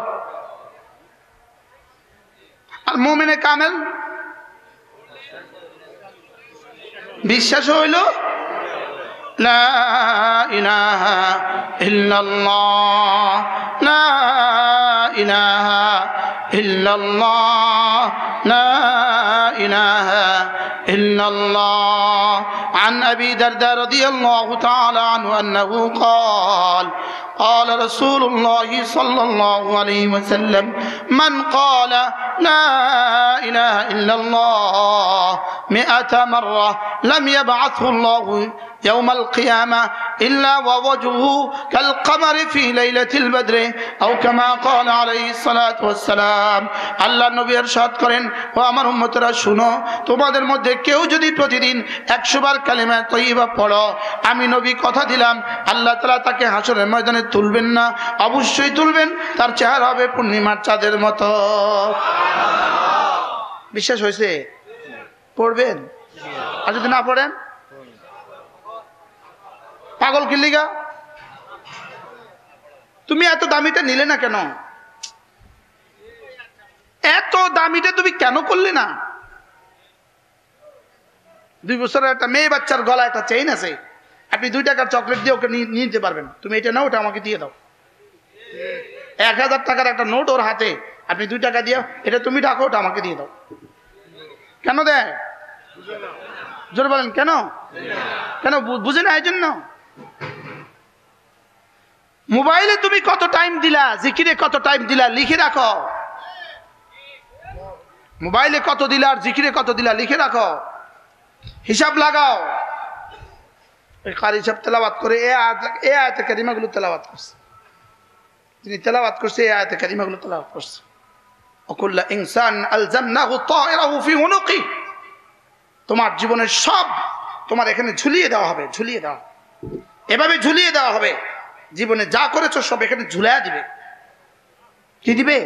আর মুমিনে কামেল বিশ্বাস হইল লা ইলাহা ইল্লাল্লাহ, লা ইলাহা ইল্লাল্লাহ, লা ইলাহা ইল্লাল্লাহ। عن أبي درداء رضي الله تعالى عنه أنه قال قال رسول الله صلى الله عليه وسلم من قال لا إله إلا الله مئة مرة لم يبعثه الله يوم القيامة إلا ووجهه كالقمر في ليلة البدر أو كما قال عليه الصلاة والسلام। আল্লাহ নবী ইরশাদ করেন, ও আমার উম্মতরা শুনো, তোমাদের মধ্যে কেউ যদি প্রতিদিন একশো বার কালিমা তয়্যিবা পড়ো, আমি নবী কথা দিলাম আল্লাহ তাআলা তাকে হাসরের ময়দানে তুলবেন না, অবশ্যই তুলবেন। তার চেহারা হবে পূর্ণিমার চাঁদের মতো। বিশ্বাস হয়েছে? পড়বেন। আর যদি না পড়েন? পাগল কি লিগা? তুমি এত দামিটা নিলে না কেন? এত দামিটা তুমি কেন করলে না? দুই বছরের একটা মেয়ে বাচ্চার গলা একটা চেইন আছে, আপনি দুই টাকার চকলেট দিয়ে ওকে নিয়ে নিতে পারবেন। তুমি এটা নাও, ওটা আমাকে দিয়ে দাও। এক হাজার টাকার একটা নোট ওর হাতে, আপনি দুই টাকা দিয়ে এটা তুমি রাখো, ওটা আমাকে দিয়ে দাও। কেন দেয়? জোর বলেন কেন? কেন বুঝে না? এই জন্য। মোবাইলে তুমি কত টাইম দিলা, জিকিরে কত টাইম দিলা, লিখে রাখো। মোবাইলে কত দিলা আর জিকিরে কত দিলা, লিখে রাখো, হিসাব লাগাও। এই কারি হিসাব তেলাওয়াত করে এ আয়াত এ আয়াতে কারিমাগুলো তেলাওয়াত করছে, তিনি তেলাওয়াত করছে, এই আয়াতে কারিমাগুলো তেলাওয়াত করছে। ওয়াকুল্লা ইনসান আলজামনাহু তায়রাহু ফি উনুকি। তোমার জীবনের সব তোমার এখানে ঝুলিয়ে দেওয়া হবে, ঝুলিয়ে দেওয়া, এভাবে ঝুলিয়ে দেওয়া হবে। জীবনে যা করেছো সব এখানে ঝুলাইয়া দিবে। কি দিবে?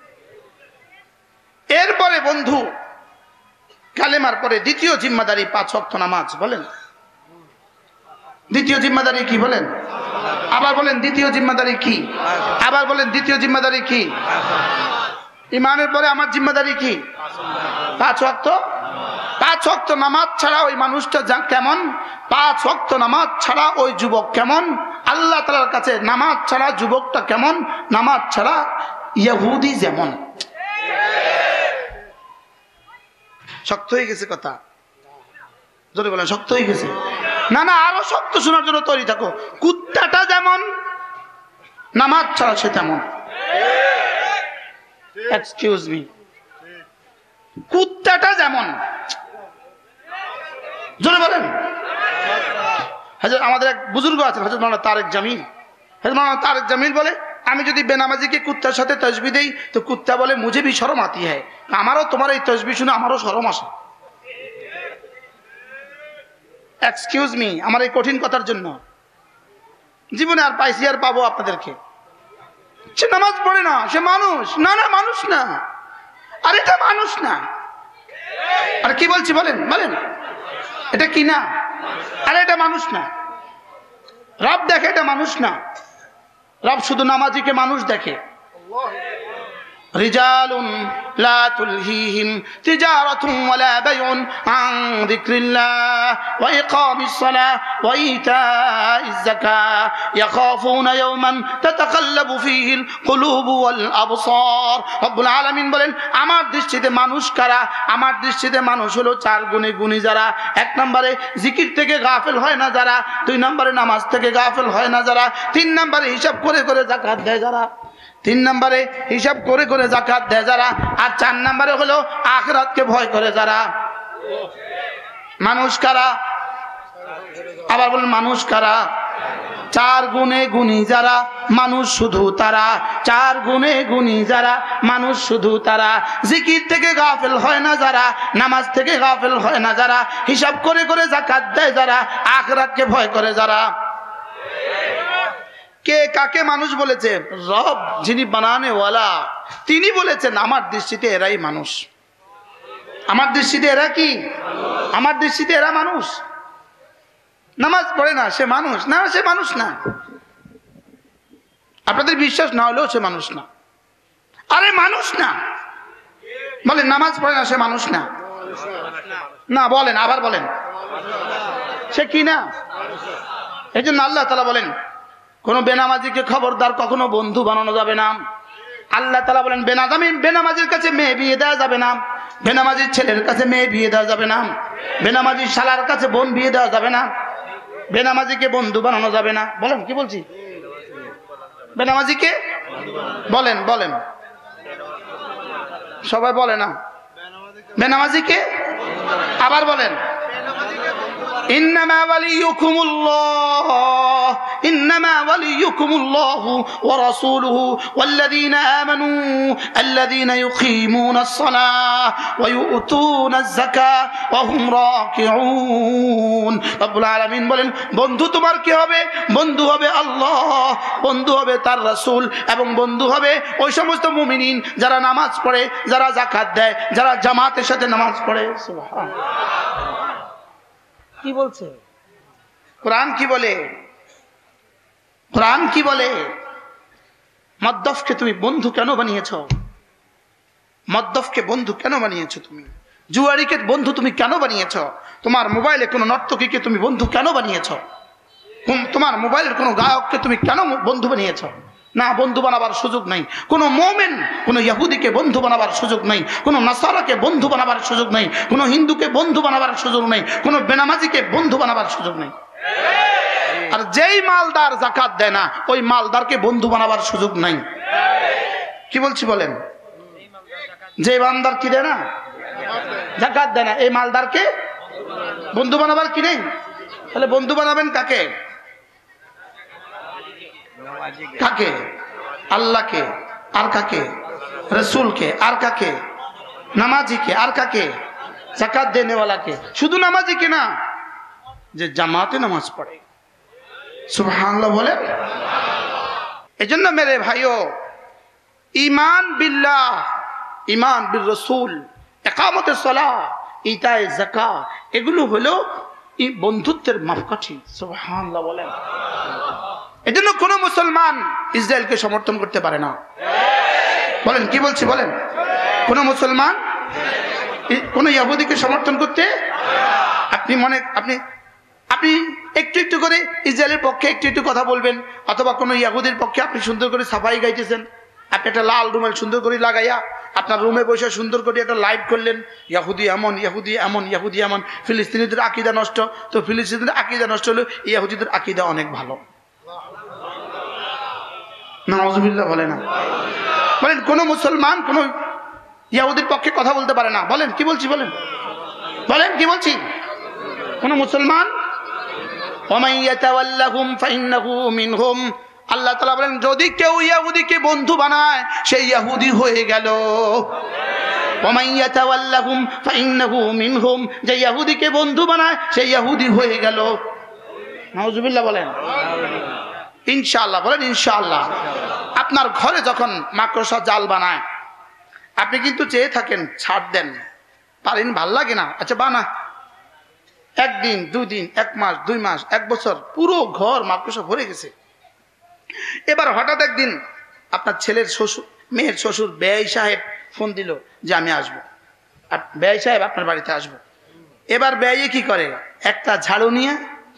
এরপরে বন্ধু, কালেমার পরে দ্বিতীয় জিম্মাদারি পাঁচ ওয়াক্ত নামাজ। বলেন দ্বিতীয় জিম্মাদারি কি? বলেন আবার বলেন দ্বিতীয় জিম্মাদারি কি? আবার বলেন দ্বিতীয় জিম্মাদারি কি? ইমানের পরে আমার জিম্মাদারি কি? পাঁচ ওয়াক্ত। পাঁচ ওয়াক্ত নামাজ ছাড়া ওই মানুষটা কেমন? পাঁচ ওয়াক্ত নামাজ ছাড়া ওই যুবক কেমন? আল্লাহ তাআলার কাছে নামাজ ছাড়া যুবকটা কেমন? নামাজ ছাড়া ইহুদি যেমন। শক্ত হয়ে গেছে কথা? জোরে বলেন শক্ত হয়ে গেছে? না না, আরো শক্ত শোনার জন্য তৈরি থাকো। কুত্তাটা যেমন নামাজ ছাড়া সে তেমন। এক্সকিউজ মি, কুত্তাটা যেমন, জোরে বলেন। হযরত আমাদের এক বুজুর্গ আছেন হযরত মাওলানা তারেক জামিল, হযরত মাওলানা তারেক জামিল বলে আমি যদি বেনামাজিকে কুত্তার সাথে তসবিহ দেই তো কুত্তা বলে মুঝে भी शर्म आती है। আমারও তোমার এই তসবিহ শুনে আমারও শরম আসে। এক্সকিউজ মি, আমার এই কঠিন কথার জন্য জীবনে আর পাইছি আর পাবো আপনাদেরকে। সে নামাজ পড়ে না, সে মানুষ না। না মানুষ না, আর এটা মানুষ না। আর কি বলছি বলেন বলেন, এটা কি না? আরে এটা মানুষ না। রব দেখে, এটা মানুষ না। রব শুধু নামাজিকে মানুষ দেখে। রিজালুন লা তুলহিহিম তিজারাতুন ওয়ালা বাইউন আন যিকরিল্লাহ ওয়া ইকামিস সালাহ ওয়া ইতাইজ যাকাহ ইয়াখাফুনা ইয়াওমান তাতাকাল্লাবু ফীহিল কুলুবু ওয়াল আবসার। রব্বুল আলামিন বলেন আমার দৃষ্টিতে মানুষ কারা? আমার দৃষ্টিতে মানুষ হলো চার গুণে গুণী যারা। এক নম্বরে জিকির থেকে গাফেল হয় না যারা, দুই নম্বরে নামাজ থেকে গাফেল হয় না যারা, তিন নম্বরে হিসাব করে করে যাকাত দেয় যারা, তিন নম্বরে হিসাব করে করে যাকাত দেয় যারা, আর চার নম্বরে হলো আখিরাতকে ভয় করে যারা। মানুষ কারা? আবার বলেন মানুষ কারা? চার গুণে গুণী যারা, মানুষ শুধু তারা। চার গুণে গুণী যারা, মানুষ শুধু তারা। জিকির থেকে গাফেল হয় না যারা, নামাজ থেকে গাফেল হয় না যারা, হিসাব করে করে যাকাত দেয় যারা, আখিরাতকে ভয় করে যারা। কে কাকে মানুষ বলেছে? রব যিনি বানানে ওয়ালা তিনি বলেছেন আমার দৃষ্টিতে এরাই মানুষ। আমার দৃষ্টিতে এরা কি? আমার দৃষ্টিতে এরা মানুষ। নামাজ পড়ে না, সে মানুষ না, সে মানুষ না। আপনাদের বিশ্বাস না হলেও সে মানুষ না। আরে মানুষ না বলেন, নামাজ পড়ে না সে মানুষ না। না বলেন, আবার বলেন, সে কি না? এই জন্য আল্লাহ তাআলা বলেন কোন বেনামাজিকে খবরদার কখনো বন্ধু বানানো যাবে না। আল্লাহ তাআলা বলেন বেনামাজি বেনামাজির কাছে মেয়ে বিয়ে দেওয়া যাবে না, বেনামাজির ছেলের কাছে মেয়ে বিয়ে দেওয়া যাবে না, বেনামাজির শালার কাছে বোন বিয়ে দেওয়া যাবে না, বেনামাজিকে বন্ধু বানানো যাবে না। বলেন কি বলছি? বেনামাজিকে বলেন বলেন, সবাই বলে না বেনামাজিকে। আবার বলেন ইন্নামা ওয়ালিয়ুকুমুল্লাহ ইন্নামা ওয়ালিয়ুকুমুল্লাহু ওয়া রাসূলুহু ওয়াল্লাযীনা আমানু আল্লাযীনা ইউকিমুনাস সালাহ ওয়া ইউতুনাজ যাকাহ ওয়া হুম রাকিউন। রব্বুল আলামিন বলেন বন্ধু তোমার কি হবে? বন্ধু হবে আল্লাহ, বন্ধু হবে তার রাসূল, এবং বন্ধু হবে ওই সমস্ত মুমিনিন যারা নামাজ পড়ে, যারা যাকাত দেয়, যারা জামাতের সাথে নামাজ পড়ে। সুবহানাল্লাহ। কি বলছে কোরআন? কি বলে কোরআন? কি বলে? মদ্দফকে তুমি বন্ধু কেন বানিয়েছো? মদ্দফকে বন্ধু কেন বানিয়েছো? তুমি জুয়ারিকে বন্ধু তুমি কেন বানিয়েছো? তোমার মোবাইলে কোনো নর্তকীকে তুমি বন্ধু কেন বানিয়েছো? তোমার মোবাইলের কোনো গায়ককে তুমি কেন বন্ধু বানিয়েছো? না, বন্ধু বানাবার সুযোগ নাই। কোন মুমিন কোন ইহুদিকে বন্ধু বানাবার সুযোগ নাই, কোন নাসারাকে বন্ধু বানাবার সুযোগ নাই, কোন হিন্দুকে বন্ধু বানাবার সুযোগ নাই, কোন বেনামাজিকে বন্ধু বানাবার সুযোগ নাই। আর যেই মালদার যাকাত দেয় না ওই মালদারকে বন্ধু বানাবার সুযোগ নাই। কি বলছি বলেন? যে বান্দার কি দেয় না, যাকাত দেয় না, এই মালদারকে বন্ধু বানাবার কি নেই। তাহলে বন্ধু বানাবেন কাকে? কাকে? আল্লাহকে। আর কাকে? রসুলকে। আর কাকে? নামাজিকে। আর কাকে? যাকাত দেনেওয়ালাকে। শুধু নামাজিকে না, যে জামাতে নামাজ পড়ে। সুবহানাল্লাহ বলেন। এজন্য মেরে ভাইও, ঈমান বিল্লাহ, ঈমান বির রাসূল, ইকামতেস সালাহ, ইতায়ে যাকাত, এগুলো হলো এই বন্ধুত্বের মাপকাঠি। সুবহানাল্লাহ বলেন। এজন্য কোন মুসলমান ইসরায়েলকে সমর্থন করতে পারে না। বলেন কি বলছি বলেন? কোন মুসলমান কোন ইহুদিকে সমর্থন করতে, আপনি মনে আপনি আপনি একটু একটু করে ইসরায়েলের পক্ষে একটু একটু কথা বলবেন, অথবা কোনো ইহুদির পক্ষে আপনি সুন্দর করে সাফাই গাইতেছেন, আপনি একটা লাল রুমাল সুন্দর করে লাগাইয়া আপনার রুমে বসে সুন্দর করে একটা লাইভ করলেন, ইহুদি এমন ইহুদি এমন ইহুদি এমন, ফিলিস্তিনিদের আকীদা নষ্ট। তো ফিলিস্তিনিদের আকীদা নষ্ট হলো, ইহুদিদের আকীদা অনেক ভালো। নাউযুবিল্লাহ বলে না। বলেন কোন মুসলমান কোন ইহুদির পক্ষে কথা বলতে পারে না। বলেন কি বলছি, বলেন বলেন কি বলছি? কোন মুসলমান আল্লাহ তাআলা বলেন যদি কেউ ইহুদিকে বন্ধু বানায় সে ইহুদি হয়ে গেল। যে ইহুদিকে বন্ধু বানায় সে ইহুদি হয়ে গেল। নাউজুবিল্লাহ বলেন ইনশাআল্লাহ, বলেন ইনশাআল্লাহ। আপনার ঘরে যখন মাকড়সা জাল বানায় আপনি কিন্তু চেয়ে থাকেন ছাড় দেন, পারেন, ভাল লাগে না, আচ্ছা বানা। একদিন, দুই দিন, এক মাস, দুই মাস, এক বছর, পুরো ঘর মাকড়সা ভরে গেছে। এবার হঠাৎ একদিন আপনার ছেলের শ্বশুর, মেয়ের শ্বশুর বেয়াই সাহেব ফোন দিল যে আমি আসবো, বেয়াই সাহেব আপনার বাড়িতে আসবো। এবার বেয়াই কি করে, একটা ঝাড়ু নিয়ে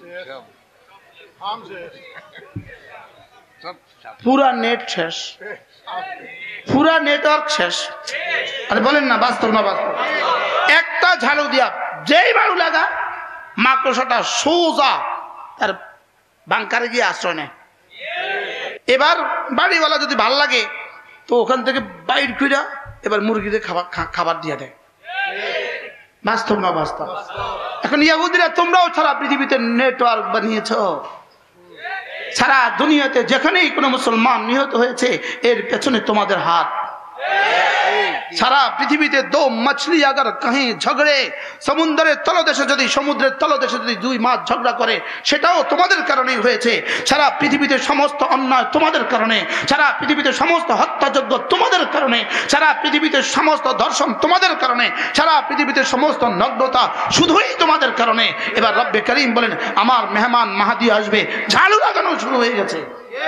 পুরা নেট শেষ, পুরা নেটওয়ার্ক শেষ। আরে বলেন না বাস্তব না বাস্তব? একটা ঝাড়ু দিয়া যেই ঝাড়ু লাগা মাকড়সাটা সোজা তার বাংকারে গিয়ে আশ্রয় নেয়। এবার বাড়িওয়ালা যদি ভাল লাগে তো ওখান থেকে বাইর কইরা এবার মুরগিদের খাবার খাবার দিয়ে দেয়। বাস্তব না বাস্তব? এখন ইহুদিরা তোমরাও সারা পৃথিবীতে নেটওয়ার্ক বানিয়েছো। সারা দুনিয়াতে যেখানেই কোনো মুসলমান নিহত হয়েছে এর পেছনে তোমাদের হাত। সারা পৃথিবীতে দো মছলি আগার কাহি ঝগড়ে, সমুদ্রের তলদেশে যদি সমুদ্রের তলদেশে যদি দুই মাছ ঝগড়া করে সেটাও তোমাদের কারণেই হয়েছে। সারা পৃথিবীতে সমস্ত অন্যায় তোমাদের কারণে, সারা পৃথিবীতে সমস্ত হত্যাযজ্ঞ তোমাদের কারণে, সারা পৃথিবীতে সমস্ত ধর্ষণ তোমাদের কারণে, সারা পৃথিবীতে সমস্ত নগ্নতা শুধুই তোমাদের কারণে। এবার রব্বে করিম বলেন আমার মেহমান মাহাদি আসবে, ঝাড়ু লাগানো শুরু হয়ে গেছে।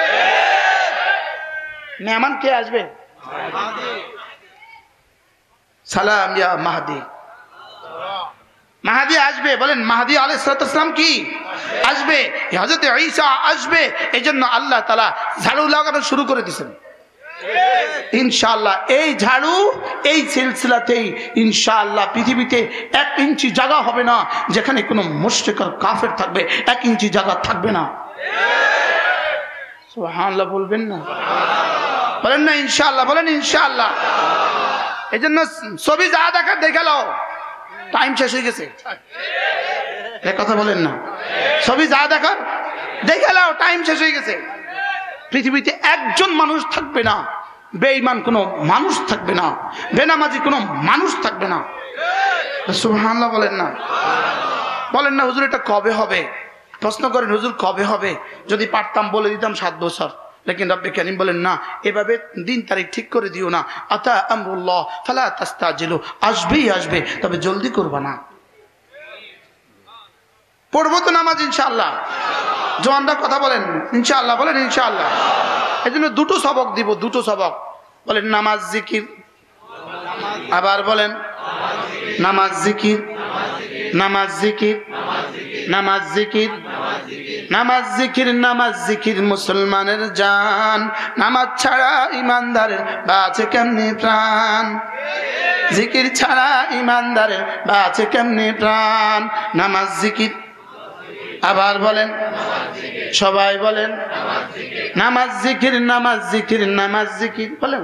মেহমান কে আসবে? সালাম ইয়া মাহদি, মাহদি আসবে। বলেন মাহদি আলাইহিস সালাম কি আসবে? হযরত ঈসা আসবে। এজন্য আল্লাহ তাআলা ঝাড়ু লাগানো শুরু করে দিয়েছেন ইনশাআল্লাহ। এই ঝাড়ু এই সিলসিলাতেই ইনশাআল্লাহ পৃথিবীতে এক ইঞ্চি জায়গা হবে না যেখানে কোনো মুশরিক আর কাফের থাকবে, এক ইঞ্চি জায়গা থাকবে না। সুবহানাল্লাহ বলবেন না? বলেন না ইনশাআল্লাহ, বলেন ইনশাআল্লাহ। এই জন্য ছবি যা দেখার দেখে নাও, টাইম শেষ হয়ে গেছে। কথা বলেন না? ছবি যা দেখার দেখে নাও, টাইম শেষ হয়ে গেছে। পৃথিবীতে একজন মানুষ থাকবে না, বেঈমান কোনো মানুষ থাকবে না, বেনামাজি কোনো মানুষ থাকবে না। সুবহানাল্লাহ বলেন না? বলেন না হুজুর এটা কবে হবে? প্রশ্ন করেন হুজুর কবে হবে? যদি পারতাম বলে দিতাম সাত বছর। লেকিন রব্বে কারীম বলেন না, এভাবে দিন তারিখ ঠিক করে দিও না। আতা আমরুল্লাহ ফালা তাস্তাজিলু, আসবেই আসবে, তবে জলদি করবা না। পড়বো তো নামাজ ইনশাআল্লাহ। জওয়ানরা কথা বলেন ইনশাআল্লাহ, বলেন ইনশাআল্লাহ। এই জন্য দুটো সবক দিব, দুটো সবক। বলেন নামাজ জিকির, আবার বলেন নামাজ জিকির, নামাজ জিকির, নামাজ জিকির, নামাজ জিকির, নামাজ জিকির মুসলমানের জান। নামাজ ছাড়া ইমানদারের বাঁচে কেমনে প্রাণ, জিকির ছাড়া ইমানদারের বাঁচে কেমনে প্রাণ। নামাজ জিকির, আবার বলেন সবাই বলেন নামাজ জিকির, নামাজ জিকির, নামাজ জিকির। বলেন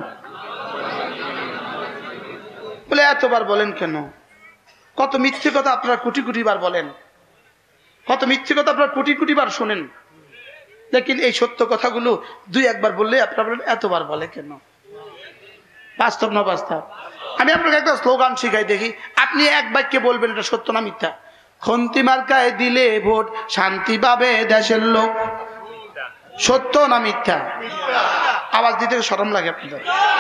বলে এতবার বলেন কেন? কত মিথ্যে কথা আপনারা কোটি কোটি বার বলেন, কত মিথ্যে কথা আপনারা কোটি কোটি বার শোনেন। লেকিন এই সত্য কথাগুলো দুই একবার বললে আপনারা বলেন এতবার বলে কেন? বাস্তব না বাস্তব? আমি আপনাকে একটা স্লোগান শিখাই, দেখি আপনি এক বাক্যে বলবেন এটা সত্য না মিথ্যা। খন্তি মার্কায় দিলে ভোট শান্তি পাবে দেশের লোক, সত্য না মিথ্যা? আওয়াজ দিতে শরম লাগে আপনাদের।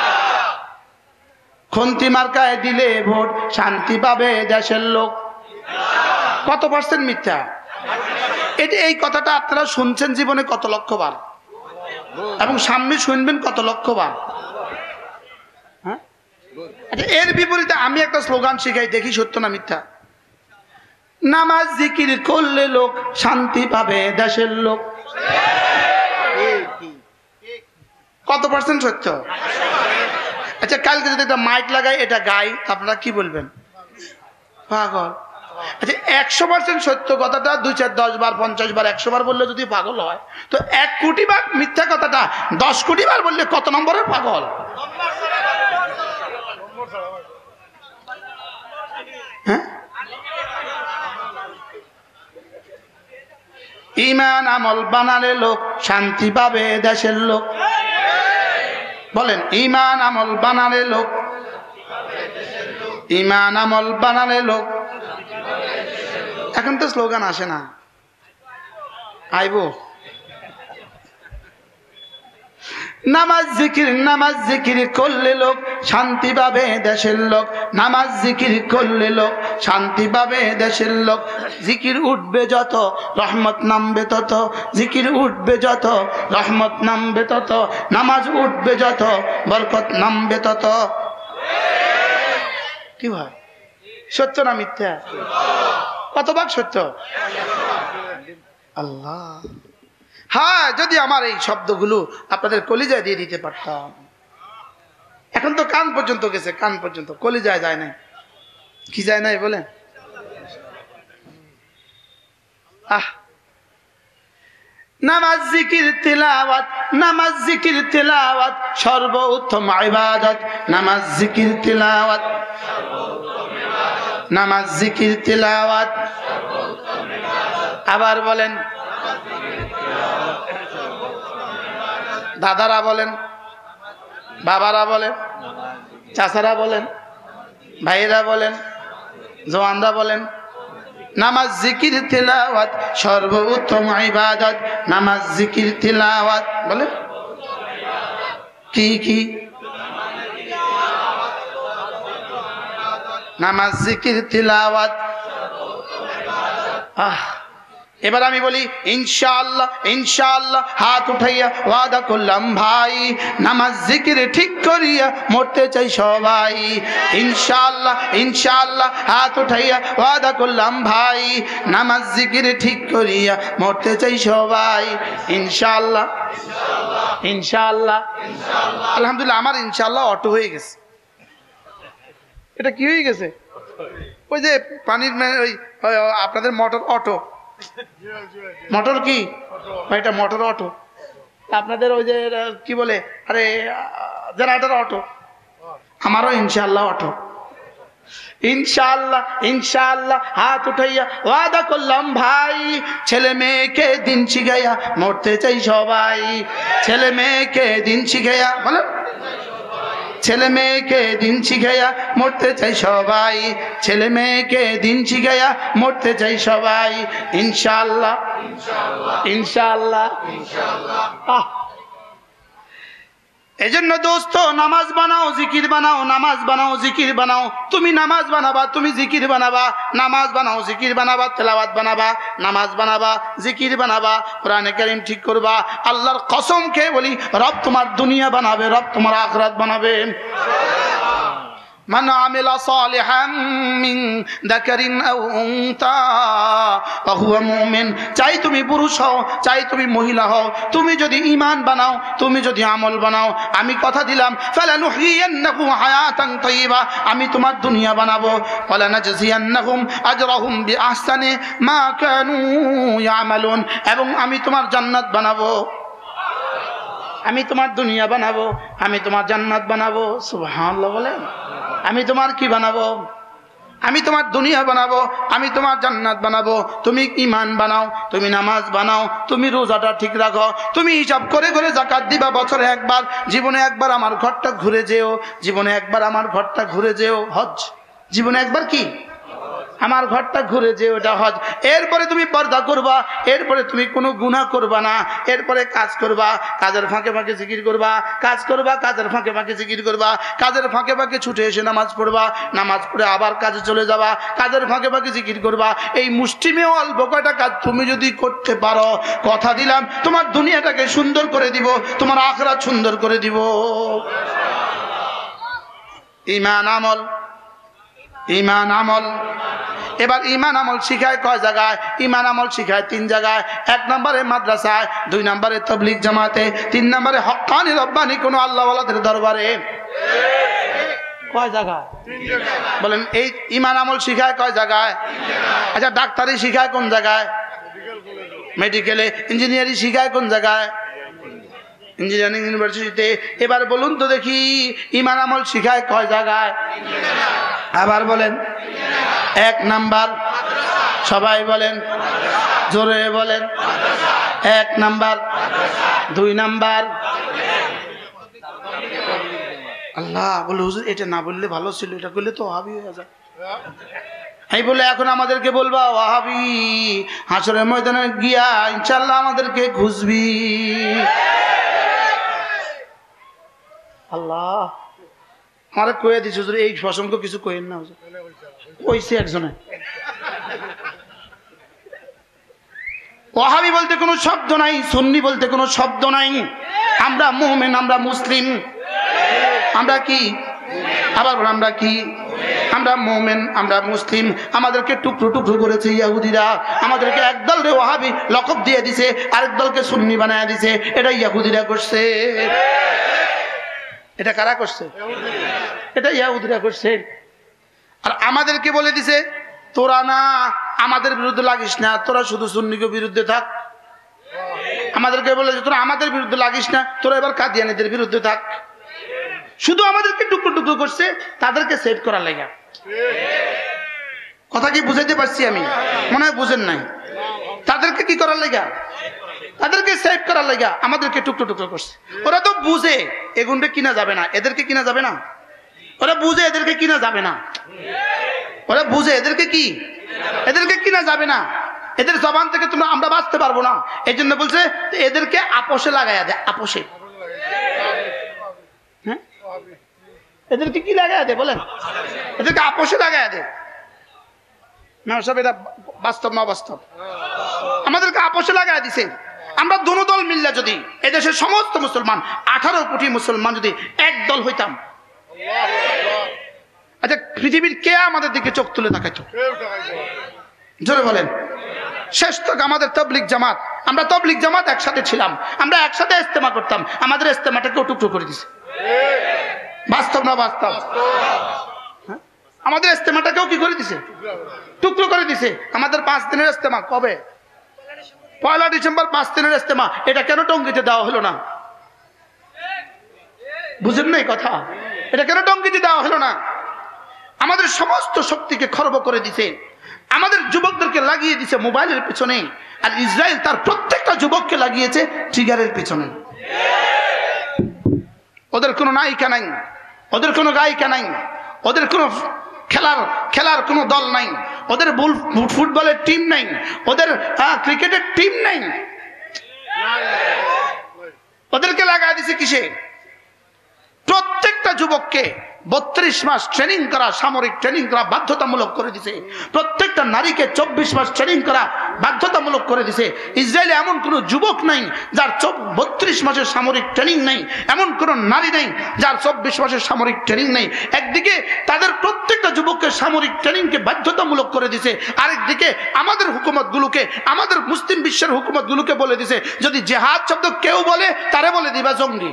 খন্তি মার্কায় দিলে ভোট শান্তি পাবে দেশের লোক, কত পার্সেন্ট মিথ্যা? এটা এই কথাটা আপনারা শুনছেন জীবনে কত লক্ষ বার, এবং সামনে শুনবেন কত লক্ষ বার। হ্যাঁ, এর বিপরীতে আমি একটা স্লোগান শিখাই, দেখি সত্য না মিথ্যা। নামাজ জিকির করলে লোক শান্তি পাবে দেশের লোক, কত পার্সেন্ট সত্য? আচ্ছা কালকে যদি একটা মাইক লাগাই এটা গাই, আপনারা কি বলবেন? পাগল। আচ্ছা একশো পার্সেন্ট সত্য কথাটা দুই চার দশ বার পঞ্চাশ বার একশো বার বললে যদি পাগল হয়, তো এক কোটি বার মিথ্যা কথাটা দশ কোটি বার বললে কত নম্বরের পাগল? ইমান আমল বানালে লোক শান্তি পাবে দেশের লোক। বলেন ইমান আমল বানালে লোক, ইমান আমল বানালে লোক। এখন তো স্লোগান আসে না, আইবো নামাজ জিকির, নামাজ জিকির করলে লোক শান্তি পাবে দেশের লোক। নামাজ জিকির করলে লোক শান্তি পাবে দেশের লোক। জিকির উঠবে যত রহমত নামবে তত, জিকির উঠবে যত রহমত নামবে তত, নামাজ উঠবে যত বরকত নামবে তত। কি ভাই, সত্য না মিথ্যা? কত ভাগ সত্য? আল্লাহ, হ্যাঁ, যদি আমার এই শব্দগুলো আপনাদের কলিজায় দিয়ে দিতে পারতাম। এখন তো কান পর্যন্ত গেছে, কান পর্যন্ত, কলিজায় যায় নাই। কি যায় নাই বলেন? আহ, নামাজ জিকির তিলাওয়াত, নামাজ জিকির তিলাওয়াত সর্বোত্তম ইবাদত। নামাজ জিকির তিলাওয়াত, নামাজ জিকির তিলাওয়াত। আবার বলেন, দাদারা বলেন, বাবারা বলেন, চাচারা বলেন, ভাইরা বলেন, জওয়ানরা বলেন, নামাজ জিকির তিলাওয়াত সর্বোত্তম ইবাদত। নামাজ জিকির তিলাওয়াত বলেন কি কি? নামাজ জিকির তিলাওয়াত। আহ, এবার আমি বলি ইনশাআল্লাহ, ইনশাআল্লাহ হাত উঠাইয়া ওয়াদা করলাম ভাই, নামাজ জিকির ঠিক করিয়া মরতে চাই সবাই। ইনশাআল্লাহ, ইনশাআল্লাহ হাত উঠাইয়া ওয়াদা করলাম ভাই, নামাজ জিকির ঠিক করিয়া মরতে চাই সবাই। ইনশাআল্লাহ, ইনশাআল্লাহ, আলহামদুলিল্লাহ আমার ইনশাআল্লাহ অটো হয়ে গেছে। এটা কি হয়ে গেছে? ওই যে পানির ওই আপনাদের মোটর অটো, মোটর কি এটা মোটর অটো, আপনাদের ওই যে কি বলে আরে জেনারেটর অটো, আমারও ইনশাআল্লাহ অটো। ইনশাআল্লাহ, ইনশাআল্লাহ হাত উঠাইয়া ওয়াদা করলাম ভাই, ছেলে মেয়েকে দিন শিখাইয়া মরতে চাই সবাই। ছেলে মেয়েকে দিন শিখাইয়া, বলো ছেলে মেয়েকে দিন শিখাইয়া মরতে চাই সবাই। ছেলে মেয়েকে দিন শিখাইয়া মরতে চাই সবাই। ইনশাআল্লাহ, ইনশাআল্লাহ, ইনশাআল্লাহ। এজন্য দোস্ত নামাজ বানাও, জিকির বানাও, নামাজ বানাও, জিকির বানাও। তুমি নামাজ বানাবা, তুমি জিকির বানাবা। নামাজ বানাও, জিকির বানাবা, তেলাওয়াত বানাবা, নামাজ বানাবা, জিকির বানাবা, কোরআনে কারীম ঠিক করবা। আল্লাহর কসম খেয়ে বলি, রব তোমার দুনিয়া বানাবে, রব তোমার আখিরাত বানাবে। মান আমিলা সালিহান মিন যাকারিন আও উনসা ওয়া হুয়া মুমিন। চাই তুমি পুরুষ হও, চাই তুমি মহিলা হও, তুমি যদি ঈমান বানাও, তুমি যদি আমল বানাও, আমি কথা দিলাম ফালানুহিয়ান্নাহু হায়াতান তাইয়্যিবা, আমি তোমার দুনিয়া বানাবো। ফালানাজজিয়ান্নাহুম আজরাহুম বিআহসানি মা কানু ইয়ামালুন, এবং আমি তোমার জান্নাত বানাবো। আমি তোমার দুনিয়া বানাবো, আমি তোমার জান্নাত বানাবো। সুবহানাল্লাহ বলেন। আমি তোমার কি বানাবো? আমি তোমার দুনিয়া বানাবো, আমি তোমার জান্নাত বানাবো। তুমি ঈমান বানাও, তুমি নামাজ বানাও, তুমি রোজাটা ঠিক রাখো, তুমি হিসাব করে করে যাকাত দিবা বছরে একবার। জীবনে একবার আমার ঘরটা ঘুরে যেও, জীবনে একবার আমার ঘরটা ঘুরে যেও। হজ, জীবনে একবার কি আমার ঘরটা ঘুরে যে ওটা হজ। এরপরে তুমি পর্দা করবা, এরপরে তুমি কোনো গুনাহ করবা না, এরপরে কাজ করবা, কাজের ফাঁকে ফাঁকে জিকির করবা, কাজ করবা, কাজের ফাঁকে ফাঁকে জিকির করবা, কাজের ফাঁকে ফাঁকে ছুটে এসে নামাজ পড়বা, নামাজ পড়ে আবার কাজে চলে যাবা, কাজের ফাঁকে ফাঁকে জিকির করবা। এই মুষ্টিমেয় অল্প কয়টা কাজ তুমি যদি করতে পারো, কথা দিলাম তোমার দুনিয়াটাকে সুন্দর করে দিব, তোমার আখিরাত সুন্দর করে দিব। ঈমান আমল, ঈমান আমল। এবার ঈমান আমল শিখায় কয় জায়গায়? ঈমান আমল শিখায় তিন জায়গায়। এক নম্বরে মাদ্রাসায়, দুই নম্বরে তাবলীগ জামাতে, তিন নম্বরে হক্কানি রব্বানি কোন আল্লাহওয়ালাদের দরবারে। কয় জায়গায় বলেন? এই ঈমান আমল শিখায় কয় জায়গায়? আচ্ছা, ডাক্তারি শিখায় কোন জায়গায়? মেডিকেলে। ইঞ্জিনিয়ারিং শিখায় কোন জায়গায়? ইঞ্জিনিয়ারিং ইউনিভার্সিটিতে। এবার বলুন তো দেখি, ঈমান আমল শিখায় কয় জায়গায়? আবার বলেন। এক নাম্বার, সবাই বলেন। জোরে বলেন। এক নাম্বার, দুই নাম্বার। আল্লাহ বলে হুজুর এটা না বললে ভালো ছিল, এটা করলে তো ওয়াহাবি হয়ে যায়। এই বলে এখন আমাদেরকে বলবা ওয়াহাবি, হাসরের ময়দানে গিয়া ইনশাআল্লাহ আমাদেরকে খুঁজবি। আল্লাহ আমারে কয়ে দিছে হুজুর এই প্রসঙ্গ কিছু কইেন না হুজুর, কইছে একজনে। ওয়াহাবি বলতে কোনো শব্দ নাই, সুন্নি বলতে কোনো শব্দ নাই। আমরা মুমিন, আমরা মুসলিম। আমরা কি? আবার আমরা কি? আমরা মুমিন, আমরা মুসলিম। আমাদেরকে টুকরো টুকরো করেছে ইহুদিরা। আমাদেরকে একদল রে ওয়াহাবি লকব দিয়ে দিছে, আরেক দলকে সুন্নি বানায় দিছে। এটা ইহুদিরা করছে। এটা কারা করছে? এটা ইহুদিরা করছে। আর আমাদেরকে বলে দিছে তোরা না আমাদের বিরুদ্ধে লাগিস না, তোরা শুধু সুন্নিকে বিরুদ্ধে থাক। আমাদেরকে বলে তোরা আমাদের বিরুদ্ধে লাগিস না, তোরা এবার কাদিয়ানীদের বিরুদ্ধে থাক। শুধু আমাদেরকে টুকরো টুকরো করছে তাদেরকে সেভ করার লাগা। কথা কি বুঝাইতে পারছি আমি? মনে হয় বুঝেন নাই। তাদেরকে কি করার লাগা? তাদেরকে সেভ করার লাগা আমাদেরকে টুকরো টুকরো করছে। ওরা তো বুঝে এগুনটা কিনা যাবে না, এদেরকে কিনা যাবে না। ওরা বুঝে এদেরকে কিনা যাবে না। ওরা বুঝে এদেরকে কি এদেরকে কিনা যাবে না। এদের জবান থেকে তোমরা আমরা বাঁচতে পারবো না। এই জন্য বলছে এদেরকে আপোষে লাগাইয়া দেয়। আপোষে হ্যাঁ এদেরকে কি লাগাইয়া দেয় বলেন? এদেরকে আপোষে লাগাইয়া দেয় না। সব এটা বাস্তব না বাস্তব? আমাদেরকে আপোষে লাগাইয়া দিছে। আমরা দোনো দল মিললে যদি এদেশের সমস্ত মুসলমান আঠারো কোটি মুসলমান যদি এক দল হইতাম, আচ্ছা পৃথিবীর কে আমাদের দিকে চোখ তুলে তাকাইতো? জোরে বলেন। শেষ তক আমাদের তবলিগ জামাত, আমরা তবলিগ জামাত একসাথে ছিলাম, আমরা একসাথে ইস্তেমা করতাম। আমাদের ইস্তেমাটাকে টুকরো করে দিছে। বাস্তব না বাস্তব? আমাদের ইস্তেমাটাকেও কি করে দিছে? টুকরো করে দিছে। আমাদের পাঁচ দিনের ইস্তেমা কবে? পয়লা ডিসেম্বর পাঁচ দিনের ইস্তেমা। এটা কেন টঙ্গিতে দেওয়া হলো না? বুঝেন নাই কথা? এটা কেন টঙ্গিতে দেওয়া হলো না? আমাদের সমস্ত শক্তিকে খর্ব করে দিছে। আমাদের যুবকদেরকে লাগিয়ে দিছে মোবাইলের পিছনে, আর ইসরায়েল তার প্রত্যেকটা যুবককে লাগিয়েছে ট্রিগারের পিছনে। ওদের কোনো নায়িকা নাই, ওদের কোনো গায়িকা নাই, ওদের কোনো খেলার খেলার কোনো দল নাই, ওদের ফুটবলের টিম নাই, ওদের ক্রিকেটের টিম নাই। ওদেরকে লাগাই দিছে কিসে? প্রত্যেকটা যুবককে বত্রিশ মাস ট্রেনিং করা, সামরিক ট্রেনিং করা বাধ্যতামূলক করে দিছে। প্রত্যেকটা নারীকে চব্বিশ মাস ট্রেনিং করা বাধ্যতামূলক করে দিছে। ইসরায়েলে এমন কোনো যুবক নাই যার বত্রিশ মাসের সামরিক ট্রেনিং নেই, এমন কোনো নারী নেই যার চব্বিশ মাসের সামরিক ট্রেনিং নেই। একদিকে তাদের প্রত্যেকটা যুবককে সামরিক ট্রেনিংকে বাধ্যতামূলক করে দিছে, আরেকদিকে আমাদের হুকুমতগুলোকে, আমাদের মুসলিম বিশ্বের হুকুমতগুলোকে বলে দিছে যদি জেহাদ শব্দ কেউ বলে তারে বলে দিবা জঙ্গি।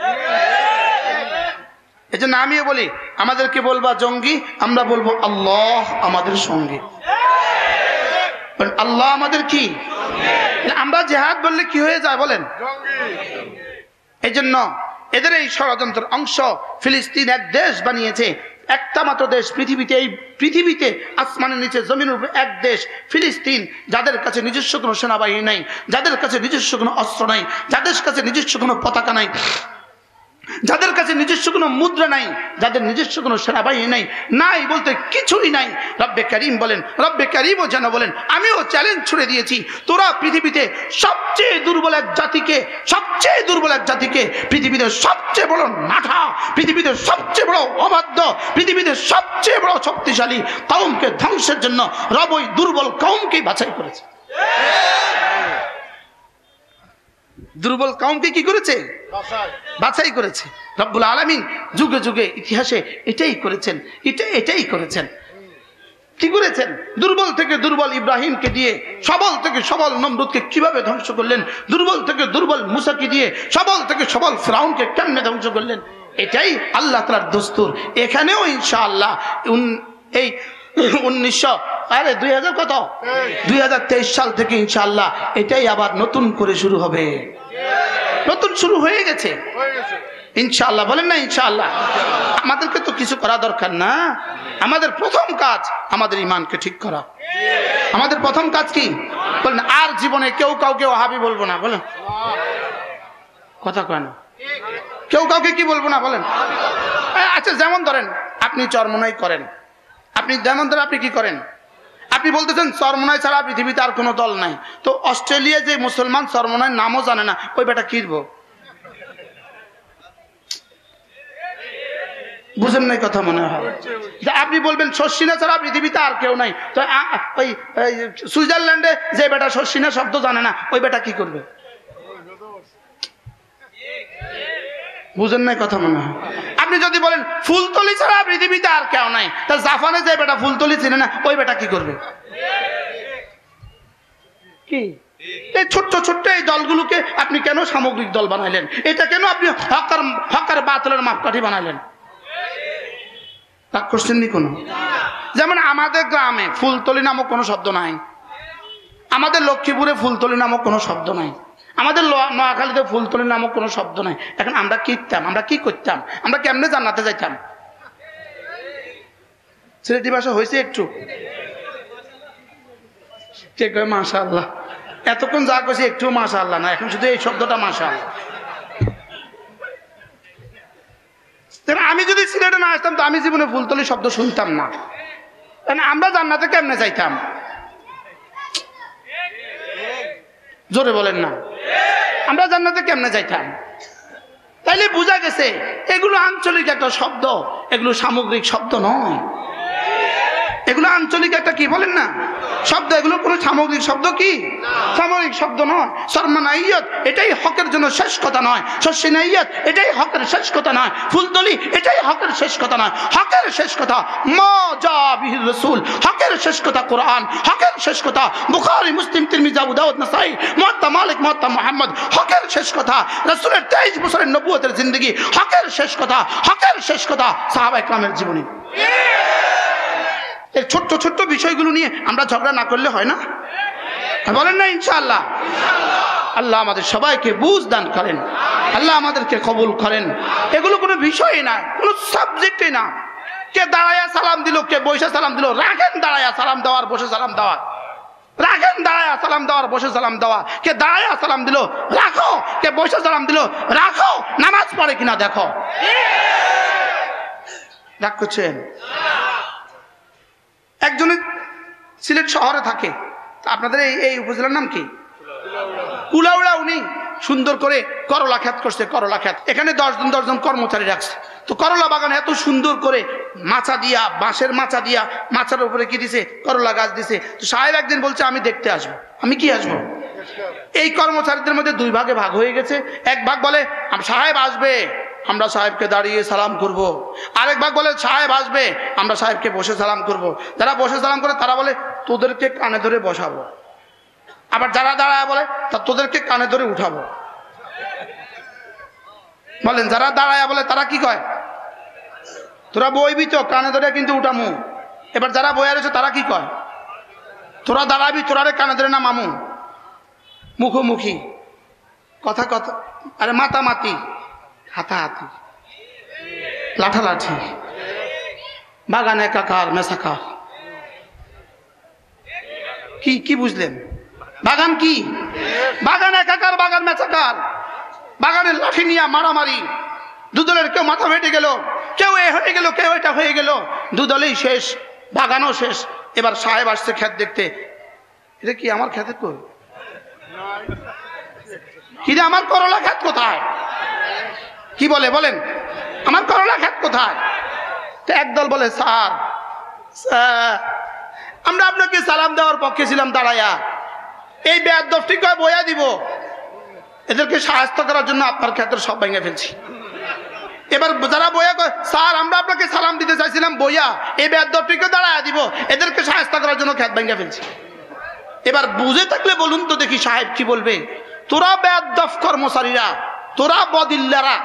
এই জন্য আমিও বলি আমাদেরকে বলবা জঙ্গি, আমরা বলবো আল্লাহ আমাদের সঙ্গে। আল্লাহ আমাদের কি? আমরা জেহাদ বললে কি হয়ে যায় বলেন? এই জন্য এদের এই ষড়যন্ত্রের অংশ ফিলিস্তিন এক দেশ বানিয়েছে, একটা মাত্র দেশ পৃথিবীতে, এই পৃথিবীতে আসমানের নিচে জমিনের উপরে এক দেশ ফিলিস্তিন, যাদের কাছে নিজস্ব কোনো সেনাবাহিনী নাই, যাদের কাছে নিজস্ব কোনো অস্ত্র নাই, যাদের কাছে নিজস্ব কোনো পতাকা নাই, যাদের কাছে নিজস্ব কোনো মুদ্রা নাই, যাদের নিজস্ব কোনো সেনাবাহিনী নাই, নাই বলতে কিছুই নাই। রব্বে করিম বলেন, রব্বে করিমও যেন বলেন আমিও চ্যালেঞ্জ ছুড়ে দিয়েছি, তোরা পৃথিবীতে সবচেয়ে দুর্বল এক জাতিকে, সবচেয়ে দুর্বল এক জাতিকে, পৃথিবীতে সবচেয়ে বড় নাঠা, পৃথিবীতে সবচেয়ে বড় অবাধ্য, পৃথিবীতে সবচেয়ে বড় শক্তিশালী কওমকে ধ্বংসের জন্য রব ওই দুর্বল কওমকেই বাছাই করেছে। দুর্বল কওমকে কি করেছে? বাছাই করেছে। রব্বুল আলামিন যুগে যুগে ইতিহাসে এটাই করেছেন, এটা এটাই করেছেন। কি করেছেন? দুর্বল থেকে দুর্বল ইব্রাহিমকে দিয়ে সবল থেকে সবল নমরুদকে কিভাবে ধ্বংস করলেন, দুর্বল থেকে দুর্বল মুসাকে দিয়ে সবল থেকে সবল ফিরাউনকে কেমনে ধ্বংস করলেন, এটাই আল্লাহ তাআলার দস্তুর। এখানেও ইনশাআল্লাহ এই উনিশশো আরে দুই হাজার কত দুই হাজার তেইশ সাল থেকে ইনশাআল্লাহ এটাই আবার নতুন করে শুরু হবে। নতুন শুরু হয়ে গেছে ইনশাআল্লাহ, বলেন না ইনশাআল্লাহ। আমাদেরকে তো কিছু করা দরকার না, আমাদের প্রথম কাজ আমাদের ঈমানকে ঠিক করা। আমাদের প্রথম কাজ কি বলেন? আর জীবনে কেউ কাউকে ওয়াহাবি বলবো না, বলেন। কথা কয় না, কেউ কাউকে কি বলবো না, বলেন। আচ্ছা, যেমন ধরেন আপনি চরমোনাই করেন, আপনি যেমন ধরেন আপনি কি করেন, আপনি বলতেছেন চরমোনাই ছাড়া পৃথিবীতে আর কোনো দল নাই। তো অস্ট্রেলিয়া যে মুসলমান চরমোনাইয়ের নামও জানে না, ওই বেটা কিনবো? বুঝেন নাই কথা মনে হয়। আপনি বলবেন শর্ষিনা ছাড়া পৃথিবীতে আর কেউ নাই। তো ওই সুইজারল্যান্ডে যে বেটা শর্ষিনা শব্দ জানে না, ওই বেটা কি করবে? বুঝেন নাই কথা মনে হয়। আপনি যদি বলেন ফুলতলি ছাড়া পৃথিবীতে আর কেউ নাই, তা জাপানে যে বেটা ফুলতলি চিনে না, ওই বেটা কি করবে? কি এই ছোট্ট ছোট্ট এই দলগুলোকে আপনি কেন সামগ্রিক দল বানাইলেন? এটা কেন আপনি হকার হকার বাতিলের মাপকাঠি বানাইলেন? রাগ করছেন নি কোনো? যেমন আমাদের গ্রামে ফুলতলি নামক কোনো শব্দ নাই, আমাদের লক্ষ্মীপুরে ফুলতলি নামক কোনো শব্দ নাই, আমাদের নোয়াখালীতে ফুলতলি নামক কোনো শব্দ নাই। এখন আমরা কি করতাম? আমরা কি করতাম? আমরা কেমনে জান্নাতে যাইতাম? সিলেটি ভাষা হয়েছে একটু? কে কয় মাশাআল্লাহ? এতক্ষণ যা কইছি একটু মাশাআল্লাহ না, এখন শুধু এই শব্দটা মাশাআল্লাহ। আমি যদি সিলেটে না আসতাম তো আমি জীবনে ফুলতলি শব্দ শুনতাম না। আমরা জান্নাতে কেমনে যাইতাম? জোরে বলেন না, আমরা জান্নাতে কেমনে যাইতাম? তাইলে বোঝা গেছে এগুলো আঞ্চলিক একটা শব্দ, এগুলো সামগ্রিক শব্দ নয়। এগুলো আঞ্চলিক একটা কি বলেন না শব্দ, এগুলো কোনো সামগ্রিক শব্দ কি সামগ্রিক শব্দ নয়। সরমানাইয়ত এটাই হকের জন্য শেষ কথা নয়, শস্যনাইয়ত এটাই হকের শেষ কথা নয়, ফুলতলি এটাই হকের শেষ কথা নয়। হকের শেষ কথা মা জা বিহির রাসূল, হকের শেষ কথা কোরআন, হকের শেষ কথা বুখারী মুসলিম তিরমিজি আবু দাউদ নাসাই মুয়াত্তা মালিক মুয়াত্তা মুহাম্মদ, হকের শেষ কথা রাসূলের তেইশ বছরের নবুয়তের জিন্দেগি, হকের শেষ কথা, হকের শেষ কথা সাহাবায়ে কেরামের জীবনী। এই ছোট্ট ছোট্ট বিষয়গুলো নিয়ে আমরা ঝগড়া না করলে হয় না? বলেন না ইনশাআল্লাহ? আল্লাহ আমাদের সবাইকে বুঝ দান করেন, আল্লাহ আমাদেরকে কবুল করেন। এগুলো কোনো বিষয়ই না, কোনো সাবজেক্টই না। কে দাঁড়ায়া সালাম দিল, কে বসে সালাম দিল, রাখেন দাঁড়ায়া সালাম দেওয়ার বসে সালাম দেওয়া, রাখেন দাঁড়ায়া সালাম দেওয়ার বসে সালাম দেওয়া। কে দাঁড়ায়া সালাম দিল রাখো, কে বসে সালাম দিল রাখো, নামাজ পড়ে কিনা দেখো। রাগ করছেন? একজনের সিলেট শহরে থাকে, আপনাদের এই এই উপজেলার নাম কি? কুলাউড়া। উনি সুন্দর করে করলা ক্ষেত করছে, করলা ক্ষেত। এখানে দশজন দশজন কর্মচারী রাখছে। তো করলা বাগান এত সুন্দর করে মাচা দিয়া, বাঁশের মাচা দিয়া, মাচার উপরে কি দিছে? করলা গাছ দিছে। তো সাহেব একদিন বলছে আমি দেখতে আসবো। আমি কি আসবো? এই কর্মচারীদের মধ্যে দুই ভাগে ভাগ হয়ে গেছে। এক ভাগ বলে সাহেব আসবে, আমরা সাহেবকে দাঁড়িয়ে সালাম করব। আরেক ভাগ বলে সাহেব আসবে, আমরা সাহেবকে বসে সালাম করব। যারা বসে সালাম করে তারা বলে তোদেরকে কানে ধরে বসাবো। আবার যারা দাঁড়ায় বলে তা তোদেরকে কানে ধরে উঠাবো। বলেন যারা দাঁড়ায় বলে তারা কি কয়? তোরা বইবি তো, কানে ধরে কিন্তু উঠামু। এবার যারা বইয়া রয়েছে তারা কি কয়? তোরা দাঁড়াবি, তোরারে কানে ধরে না মামু। মুখোমুখি কথা কথা, আরে মাতামাতি, হাতাহাতি, লাঠালাঠি, বাগান একাকার মেসাকার। কি কি বুঝলেন? বাগান কি? বাগান একাকার, বাগান মেসাকার। বাগানের লাঠি নিয়ে মারামারি, দুদলের কেউ মাথা ফেটে গেল, কেউ এ হয়ে গেল, কেউ এটা হয়ে গেল, দুদলেই শেষ, বাগানও শেষ। এবার সাহেব আসছে ক্ষেত দেখতে। এটা কি আমার ক্ষেতের কই? কি রে আমার করলা ক্ষেত কোথায়? কি বলে বলেন? আমার করলা ক্ষেত কোথায়? তো একদল বলে স্যার আমরা আপনাকে সালাম দেওয়ার পক্ষে ছিলাম দাঁড়াইয়া, এই বেয়াদবটি কয় বইয়া দিব, এদেরকে সাহায্য করার জন্য আপনার ক্ষেতের সব ভেঙে ফেলছি। এবার যারা বইয়া কয় স্যার আমরা আপনাকে সালাম দিতে চাইছিলাম বইয়া, এই বেয়াদবটিকে দাঁড়াইয়া দিব, এদেরকে সাহায্য করার জন্য ক্ষেত ভেঙে ফেলছি। এবার বুঝে থাকলে বলুন তো দেখি সাহেব কি বলবে? তোরা বেয়াদব কর্মচারীরা, তোরা বদিল্লারা,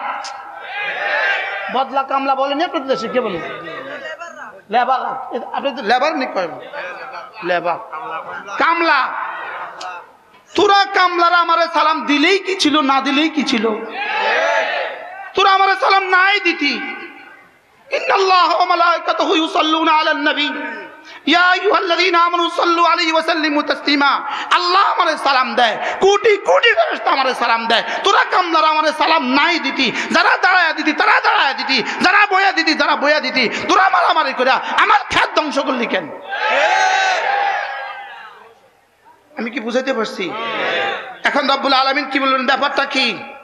বদলা কামলা বলেন আপনাদের দেশে কে বলে? লেবার। আপনি তো লেবার নি কয়? লেবার কামলা। তোরা কামলারা আমারে সালাম দিলেই কি ছিল, না দিলেই কি ছিল? তোরা আমারে সালাম নাই দিতি। ইন্নাল্লাহা ওয়া মালাইকাতুহু ইউসাল্লুনা আলান নবী ইয়া আইয়ুহাল্লাযীনা আমানু সাল্লু আলাইহি ওয়া সাল্লিমু তাসলিমা। আল্লাহ আমারে সালাম দেয়, কোটি কোটি ফেরেশতা আমারে সালাম দেয়। তোরা কামলারা আমারে সালাম নাই দিতি, যারা দাঁড়ায়া দিতি তারা দাঁড়ায়া দিতি, যারা বয়া দিতি তারা বয়া দিতি, তোরা মারামারি করে আমার খ্যাত ধ্বংস করলি কেন? আমি কি বুঝাইতে পারছি? এখন রব্বুল আলামিন কি বললেন, ব্যাপারটা কি?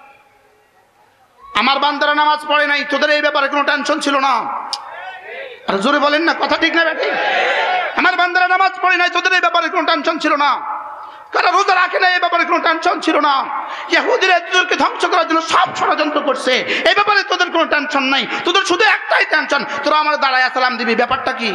আমার বান্দারা নামাজ পড়ে নাই, তোদের এই ব্যাপারে কোনো টেনশন ছিল না। আর জোরে বলেন না, কথা ঠিক না ব্যাটি? আমার বান্দারা নামাজ পড়ে নাই, তোদের এই ব্যাপারে কোনো টেনশন ছিল না। কারণ রোজা রাখে না, এই ব্যাপারে কোনো টেনশন ছিল না। ইহুদিরা তোদেরকে ধ্বংস করার জন্য সব ষড়যন্ত্র করছে, এই ব্যাপারে তোদের কোনো টেনশন নাই। তোদের শুধু একটাই টেনশন, তোরা আমার দাঁড়ায় সালাম দিবি। ব্যাপারটা কি?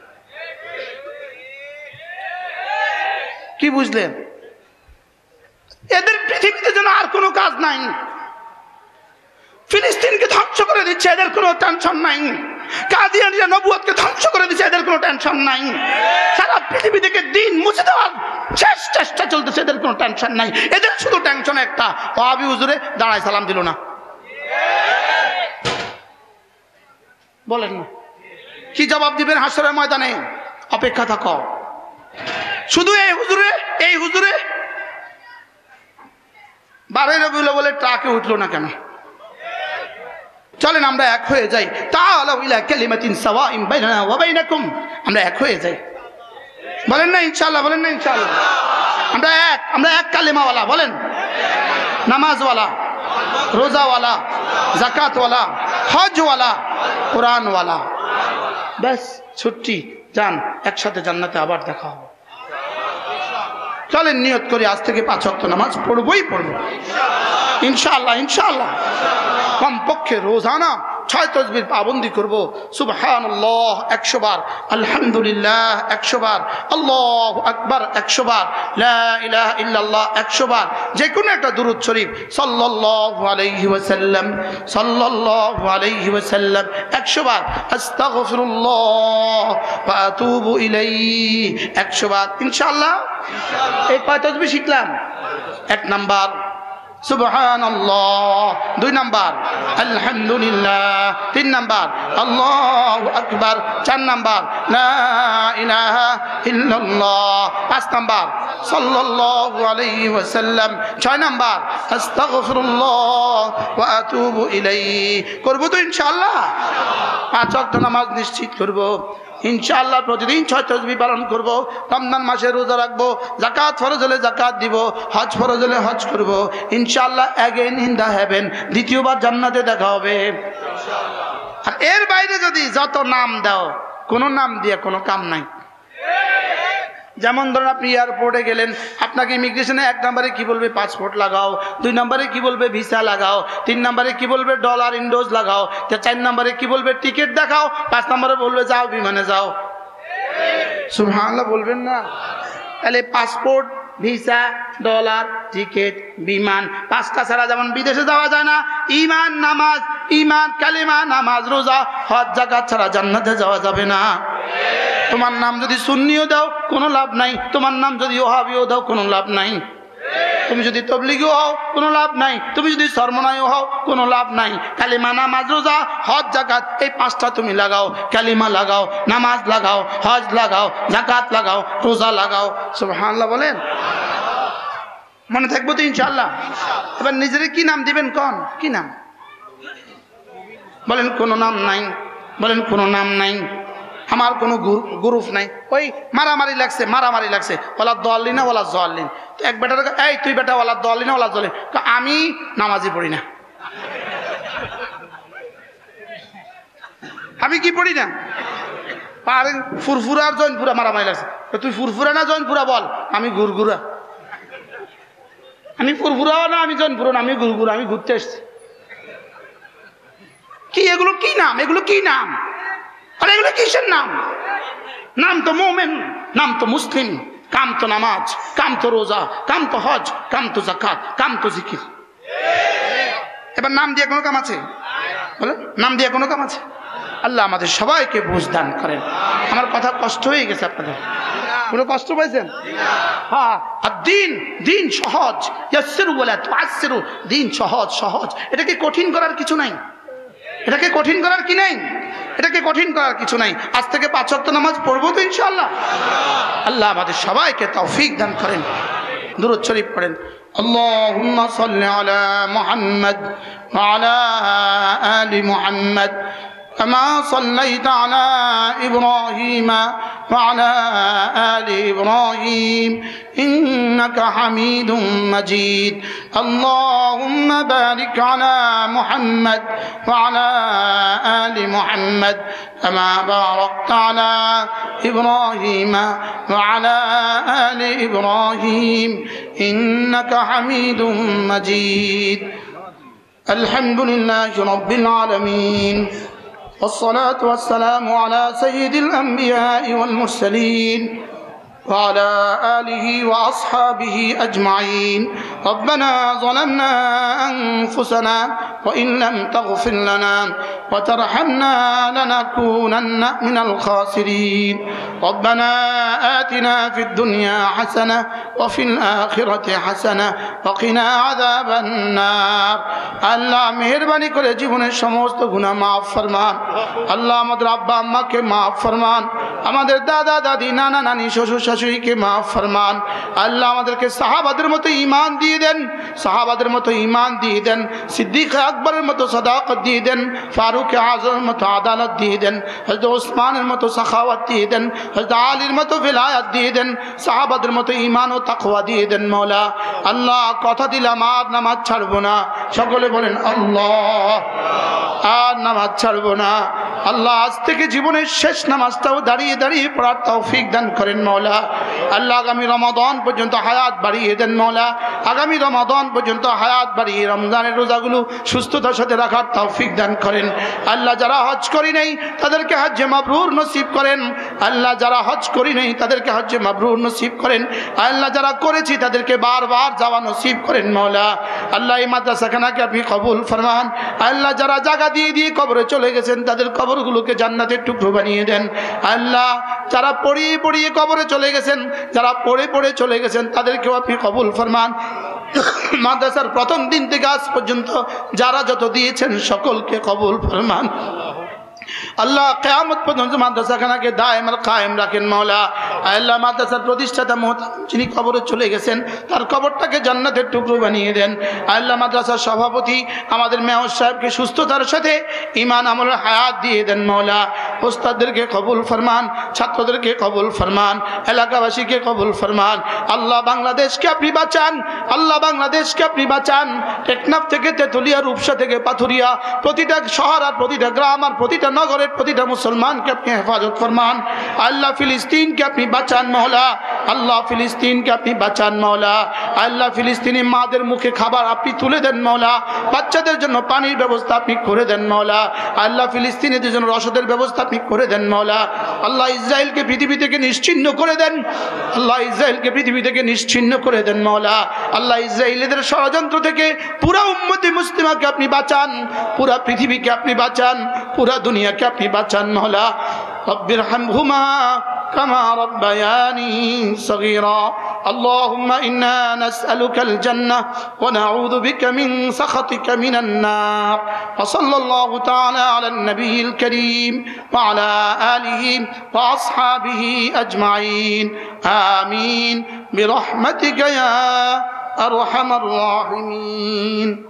কি বুঝলেন? এদের পৃথিবীতে যেন আর কোনো কাজ নাই। ফিলিস্তিনকে ধ্বংস করে দিচ্ছে, এদের কোনো টেনশন নাই। কাদিয়ানীরা নবুয়তকে ধ্বংস করে দিচ্ছে, এদের কোনো টেনশন নাই। সারা পৃথিবী থেকে দিন মুছে দেওয়ার শেষ চেষ্টা চলতেছে, এদের কোনো টেনশন নাই। এদের শুধু টেনশন একটা, ওয়াহাবি হুজুরে দাঁড়ায় সালাম দিল না। বলেন না, কি জবাব দিবেন হাসরের ময়দানে? অপেক্ষা থাকো। শুধু এই হুজুরে এই হুজুরে বারোই রবিউল বলে ট্রাকে উঠলো না কেন? চলেন আমরা এক হয়ে যাই। তাআলাউ ইলা কালিমাতিন সাওয়াইন বাইনানা ওয়া বাইনাকুম। আমরা এক হয়ে যাই। বলেন না ইনশাআল্লাহ? বলেন না ইনশাআল্লাহ? আমরা এক, আমরা এক কালিমাওয়ালা। বলেন, নামাজওয়ালা, রোজাওয়ালা, যাকাতওয়ালা, হজওয়ালা, কোরআনওয়ালা। ব্যাস, ছুটি, যান, একসাথে জান্নাতে আবার দেখা হবে। চলেন নিয়ত করি, আজ থেকে পাঁচ ওয়াক্ত নামাজ পড়বই পড়বো ইনশাআল্লাহ। ইনশাআল্লাহ কমপক্ষে রোজানা ছয় তসবির পাবন্দি করব। সুবহানাল্লাহ একশো বার, আলহামদুলিল্লাহ একশো বার, আল্লাহু আকবার একশো বার, লা ইলাহা ইল্লাল্লাহ একশো বার, যে কোনো একটা দুরূদ শরীফ সাল্লাল্লাহু আলাইহি ওয়াসাল্লাম সাল্লাল্লাহু আলাইহি ওয়াসাল্লাম একশো বার, আস্তাগফিরুল্লাহ ওয়া আতুবু ইলাইহি একশো বার। ইনশাআল্লাহ এই কয় তসবিহ শিখলাম? এক নাম্বার সুবহানাল্লাহ, দুই নাম্বার আলহামদুলিল্লাহ, তিন নাম্বার আল্লাহু আকবার, চার নাম্বার লা ইলাহা ইল্লাল্লাহ, পাঁচ নাম্বার সাল্লাল্লাহু আলাইহি ওয়াসাল্লাম, ছয় নাম্বার আস্তাগফিরুল্লাহ ওয়া আতুবু ইলাইহি। করব তো ইনশাআল্লাহ? পাঁচ ওয়াক্ত নামাজ নিশ্চিত করব ইনশাআল্লাহ। প্রতিদিন ছয় তসবিহ পালন করব। রমজান মাসে রোজা রাখবো, যাকাত ফরজ হলে যাকাত দিব, হজ ফরজ হলে হজ করব ইনশাআল্লাহ। অ্যাগেন ইন দ্য হেভেন, দ্বিতীয়বার জান্নাতে দেখা হবে ইনশাআল্লাহ। আর এর বাইরে যদি যত নাম দাও, কোনো নাম দিয়ে কোনো কাম নাই। যেমন ধরুন আপনি এয়ারপোর্টে গেলেন, আপনাকে ইমিগ্রেশনে এক নম্বরে কি বলবে পাসপোর্ট লাগাও, দুই নম্বরে কি বলবে ভিসা লাগাও, তিন নম্বরে কি বলবে ডলার ইন্ডোজ লাগাও, চার নম্বরে কি বলবে টিকিট দেখাও, পাঁচ নম্বরে বলবে যাও বিমানে যাও। সুবহানাল্লাহ বলবেন না? তাহলে পাসপোর্ট, ভিসা, ডলার, টিকিট, বিমান, পাঁচটা ছাড়া যেমন বিদেশে যাওয়া যায় না, ঈমান, নামাজ, ঈমান, কালিমা, নামাজ, রোজা, হজ, যাকাত ছাড়া জান্নাতে যাওয়া যাবে না। তোমার নাম যদি সুন্নিও দাও কোনো লাভ নাই, তোমার নাম যদি ওহাবিও দাও কোনো লাভ নাই, তুমি যদি তবলিগিও হও কোনো লাভ নাই, তুমি যদি সরমনাইও হও কোনো লাভ নাই। কালিমা, নামাজ, রোজা, হজ, যাকাত এই পাঁচটা তুমি লাগাও। কালিমা লাগাও, নামাজ লাগাও, হজ লাগাও, যাকাত লাগাও, রোজা লাগাও। সুবহানাল্লাহ বলেন, মনে থাকবো তো ইনশাআল্লাহ? এবার নিজের কি নাম দিবেন? কোন কি নাম বলেন? কোনো নাম নাই। বলেন কোনো নাম নাই। আমার কোনো গ্রুপ নাই। ওই মারামারি লাগছে, মারামারি লাগছে, ওলা দলিন না ওলা জলিন। তো এক বেটার এই তুই বেটা ওলা দলিন না ওলা জলিন, আমি নামাজি পড়ি না। আমি কি পড়ি না? পারে ফুরফুরা আর জৈনপুরা মারামারি লাগছে। তুই ফুরফুরা না জৈনপুরা বল? আমি গুরগুরা। আমি ফুরফুরাও না, আমি জৈনপুরা না, আমি গুরগুরা। আমি ঘুরতে এসছি। কি এগুলো কি নাম? এগুলো কি নাম? আর এগুলো কিসের নাম? নাম তো মোমেন, নাম তো মুসলিম, কাম তো নামাজ, কাম তো রোজা, কাম তো হজ, কাম তো যাকাত, কাম তো জিকির। এবার নাম দিয়ে কোনো কাম আছে? বলে নাম দিয়ে কোনো কাম আছে? আল্লাহ আমাদের সবাইকে বুঝ দান করেন। আমার কথা কষ্ট হয়ে গেছে আপনাদের? কোনো কষ্ট পাইছেন? হ্যাঁ। আর দিন দিন সহজ, ইয়াসসিরু ওয়ালা তুআসসিরু, দিন সহজ সহজ। এটাকে কঠিন করার কিছু নাই, এটাকে কঠিন করার কি নাই। এটাকে কঠিন করার কিছু নাই। আজ থেকে পাঁচ ওয়াক্ত নামাজ পড়বো তো ইনশাআল্লাহ। আল্লাহ আমাদের সবাইকে তৌফিক দান করেন। দুরূদ শরীফ পড়েন। আল্লাহুম্মা সাল্লি আলা মুহাম্মদ ওয়া আলা আলি মুহাম্মদ كما صليت على إبراهيم وعلى آل إبراهيم إنك حميد مجيد اللهم بارك على محمد وعلى آل محمد كما باركت على إبراهيم وعلى آل إبراهيم إنك حميد مجيد الحمد لله رب العالمين والصلاة والسلام على سيد الأنبياء والمرسلين وعلى آله وأصحابه أجمعين ربنا ظلمنا أنفسنا وإن لم تغفر لنا وترحمنا لنكونن من الخاسرين ربنا آتنا في الدنيا حسنة وفي الآخرة حسنة وقنا عذاب النار আল্লাহ মেহেরবানি করে জীবনের সমস্ত গুনাহ মাফ ফরমান। আল্লাহ আমাদের আব্বা আম্মাকে মাফ ফরমান, আমাদের দাদা দাদি নানা নানি শ্বশুর শাশুড়িকে মাফ ফরমান। আল্লাহ আমাদেরকে সাহাবাদের মতো ঈমান দিয়ে দেন, সাহাবাদের মতো ঈমান দিয়ে দেন, সিদ্দিক আকবরের মতো সাদাকত দিয়ে দেন, ফারুক আজমের মতো আদালত দিয়ে দেন, হযরত ওসমানের মতো সাখাওয়াত দিয়ে দেন, হযরত আলীর মতো ভিলায়াত দিয়ে দেন, সাহাবাদের মতো ঈমান ও তাকওয়া দিয়ে দেন মওলা। আল্লাহ কথা দিলাম আর নামাজ ছাড়বো না, সকলে বলেন আল্লাহ। আর নামাজ ছাড়বো না আল্লাহ। আজ থেকে জীবনের শেষ নামাজটাও দাঁড়িয়ে দাঁড়িয়ে পড়ার তৌফিক দান করেন মওলা। আল্লাহ আগামী রমাদান পর্যন্ত হায়াত বাড়িয়ে দেন মওলা। আগামী রমাদান পর্যন্ত হায়াত বাড়িয়ে রমজানের রোজাগুলো সুস্থতার সাথে রাখার তৌফিক দান করেন। আল্লাহ যারা হজ করি নেই তাদেরকে হজ্জে মাবরুর নসিব করেন। আল্লাহ যারা হজ করি নেই তাদেরকে হজ্জে মাবরুর নসিব করেন। আল্লাহ যারা করেছি তাদেরকে বারবার যাওয়া নসিব করেন মওলা। আল্লাহ এই মাদ্রাসাখানাকে আপনি কবুল ফরমান। আল্লাহ যারা জায়গা দিয়ে দিয়ে কবরে চলে গেছেন তাদের কবরগুলোকে জান্নাতের টুকরো বানিয়ে দেন। আল্লাহ যারা পড়িয়ে পড়িয়ে কবরে চলে গেছেন, যারা পড়ে পড়ে চলে গেছেন তাদেরকেও আপনি কবুল ফরমান। মাদ্রাসার প্রথম দিন থেকে আজ পর্যন্ত যারা যত দিয়েছেন সকলকে কবুল ফরমান। আল্লাহ কিয়ামত পর্যন্ত মাদ্রাসাখানাকে দায়েম আর কায়েম রাখেন মওলা। আল্লাহ মাদ্রাসার প্রতিষ্ঠাতা মুহতারাম যিনি কবরে চলে গেছেন তার কবরটাকে জান্নাতের টুকরো বানিয়ে দেন। আল্লাহ মাদ্রাসার সভাপতি আমাদের মেয়র সাহেবকে সুস্থতার সাথে ঈমান আমলের হায়াত দিয়ে দেন মওলা। ওস্তাদদেরকে কবুল ফরমান, ছাত্রদেরকে কবুল ফরমান, এলাকাবাসীকে কবুল ফরমান। আল্লাহ বাংলাদেশকে আপনি বাঁচান, আল্লাহ বাংলাদেশকে আপনি বাঁচান। টেকনাফ থেকে তেতুলিয়া, রূপসা থেকে পাথুরিয়া, প্রতিটা শহর আর প্রতিটা গ্রাম আর প্রতিটা নগরের প্রতিটা মুসলমানকে আপনি হেফাজত ফরমান। আল্লাহ ফিলিস্তিনকে আপনি বাঁচান মওলা। আল্লাহ ফিলিস্তিনকে আপনি বাঁচান মওলা। আল্লাহ ফিলিস্তিনি মাদের মুখে খাবার আপনি তুলে দেন মওলা। বাচ্চাদের জন্য পানির ব্যবস্থা আপনি করে দেন মওলা। আল্লাহ ফিলিস্তিনিদের জন্য রসদের ব্যবস্থা আপনি করে দেন মওলা। আল্লাহ ইসরায়েলকে পৃথিবী থেকে নিশ্চিহ্ন করে দেন। আল্লাহ ইসরায়েলকে পৃথিবী থেকে নিশ্চিহ্ন করে দেন মওলা। আল্লাহ ইসরায়েলিদের ষড়যন্ত্র থেকে পুরা উম্মতে মুসলিমাকে আপনি বাঁচান, পুরা পৃথিবীকে আপনি বাঁচান, পুরা দুনিয়াকে আপনি বাঁচান মওলা। রব্বিরহামহুমা كما ربياني صغيرا اللهم إنا نسألك الجنة ونعوذ بك من سخطك من النار وصلى الله تعالى على النبي الكريم وعلى آله وأصحابه أجمعين آمين برحمتك يا أرحم الراحمين.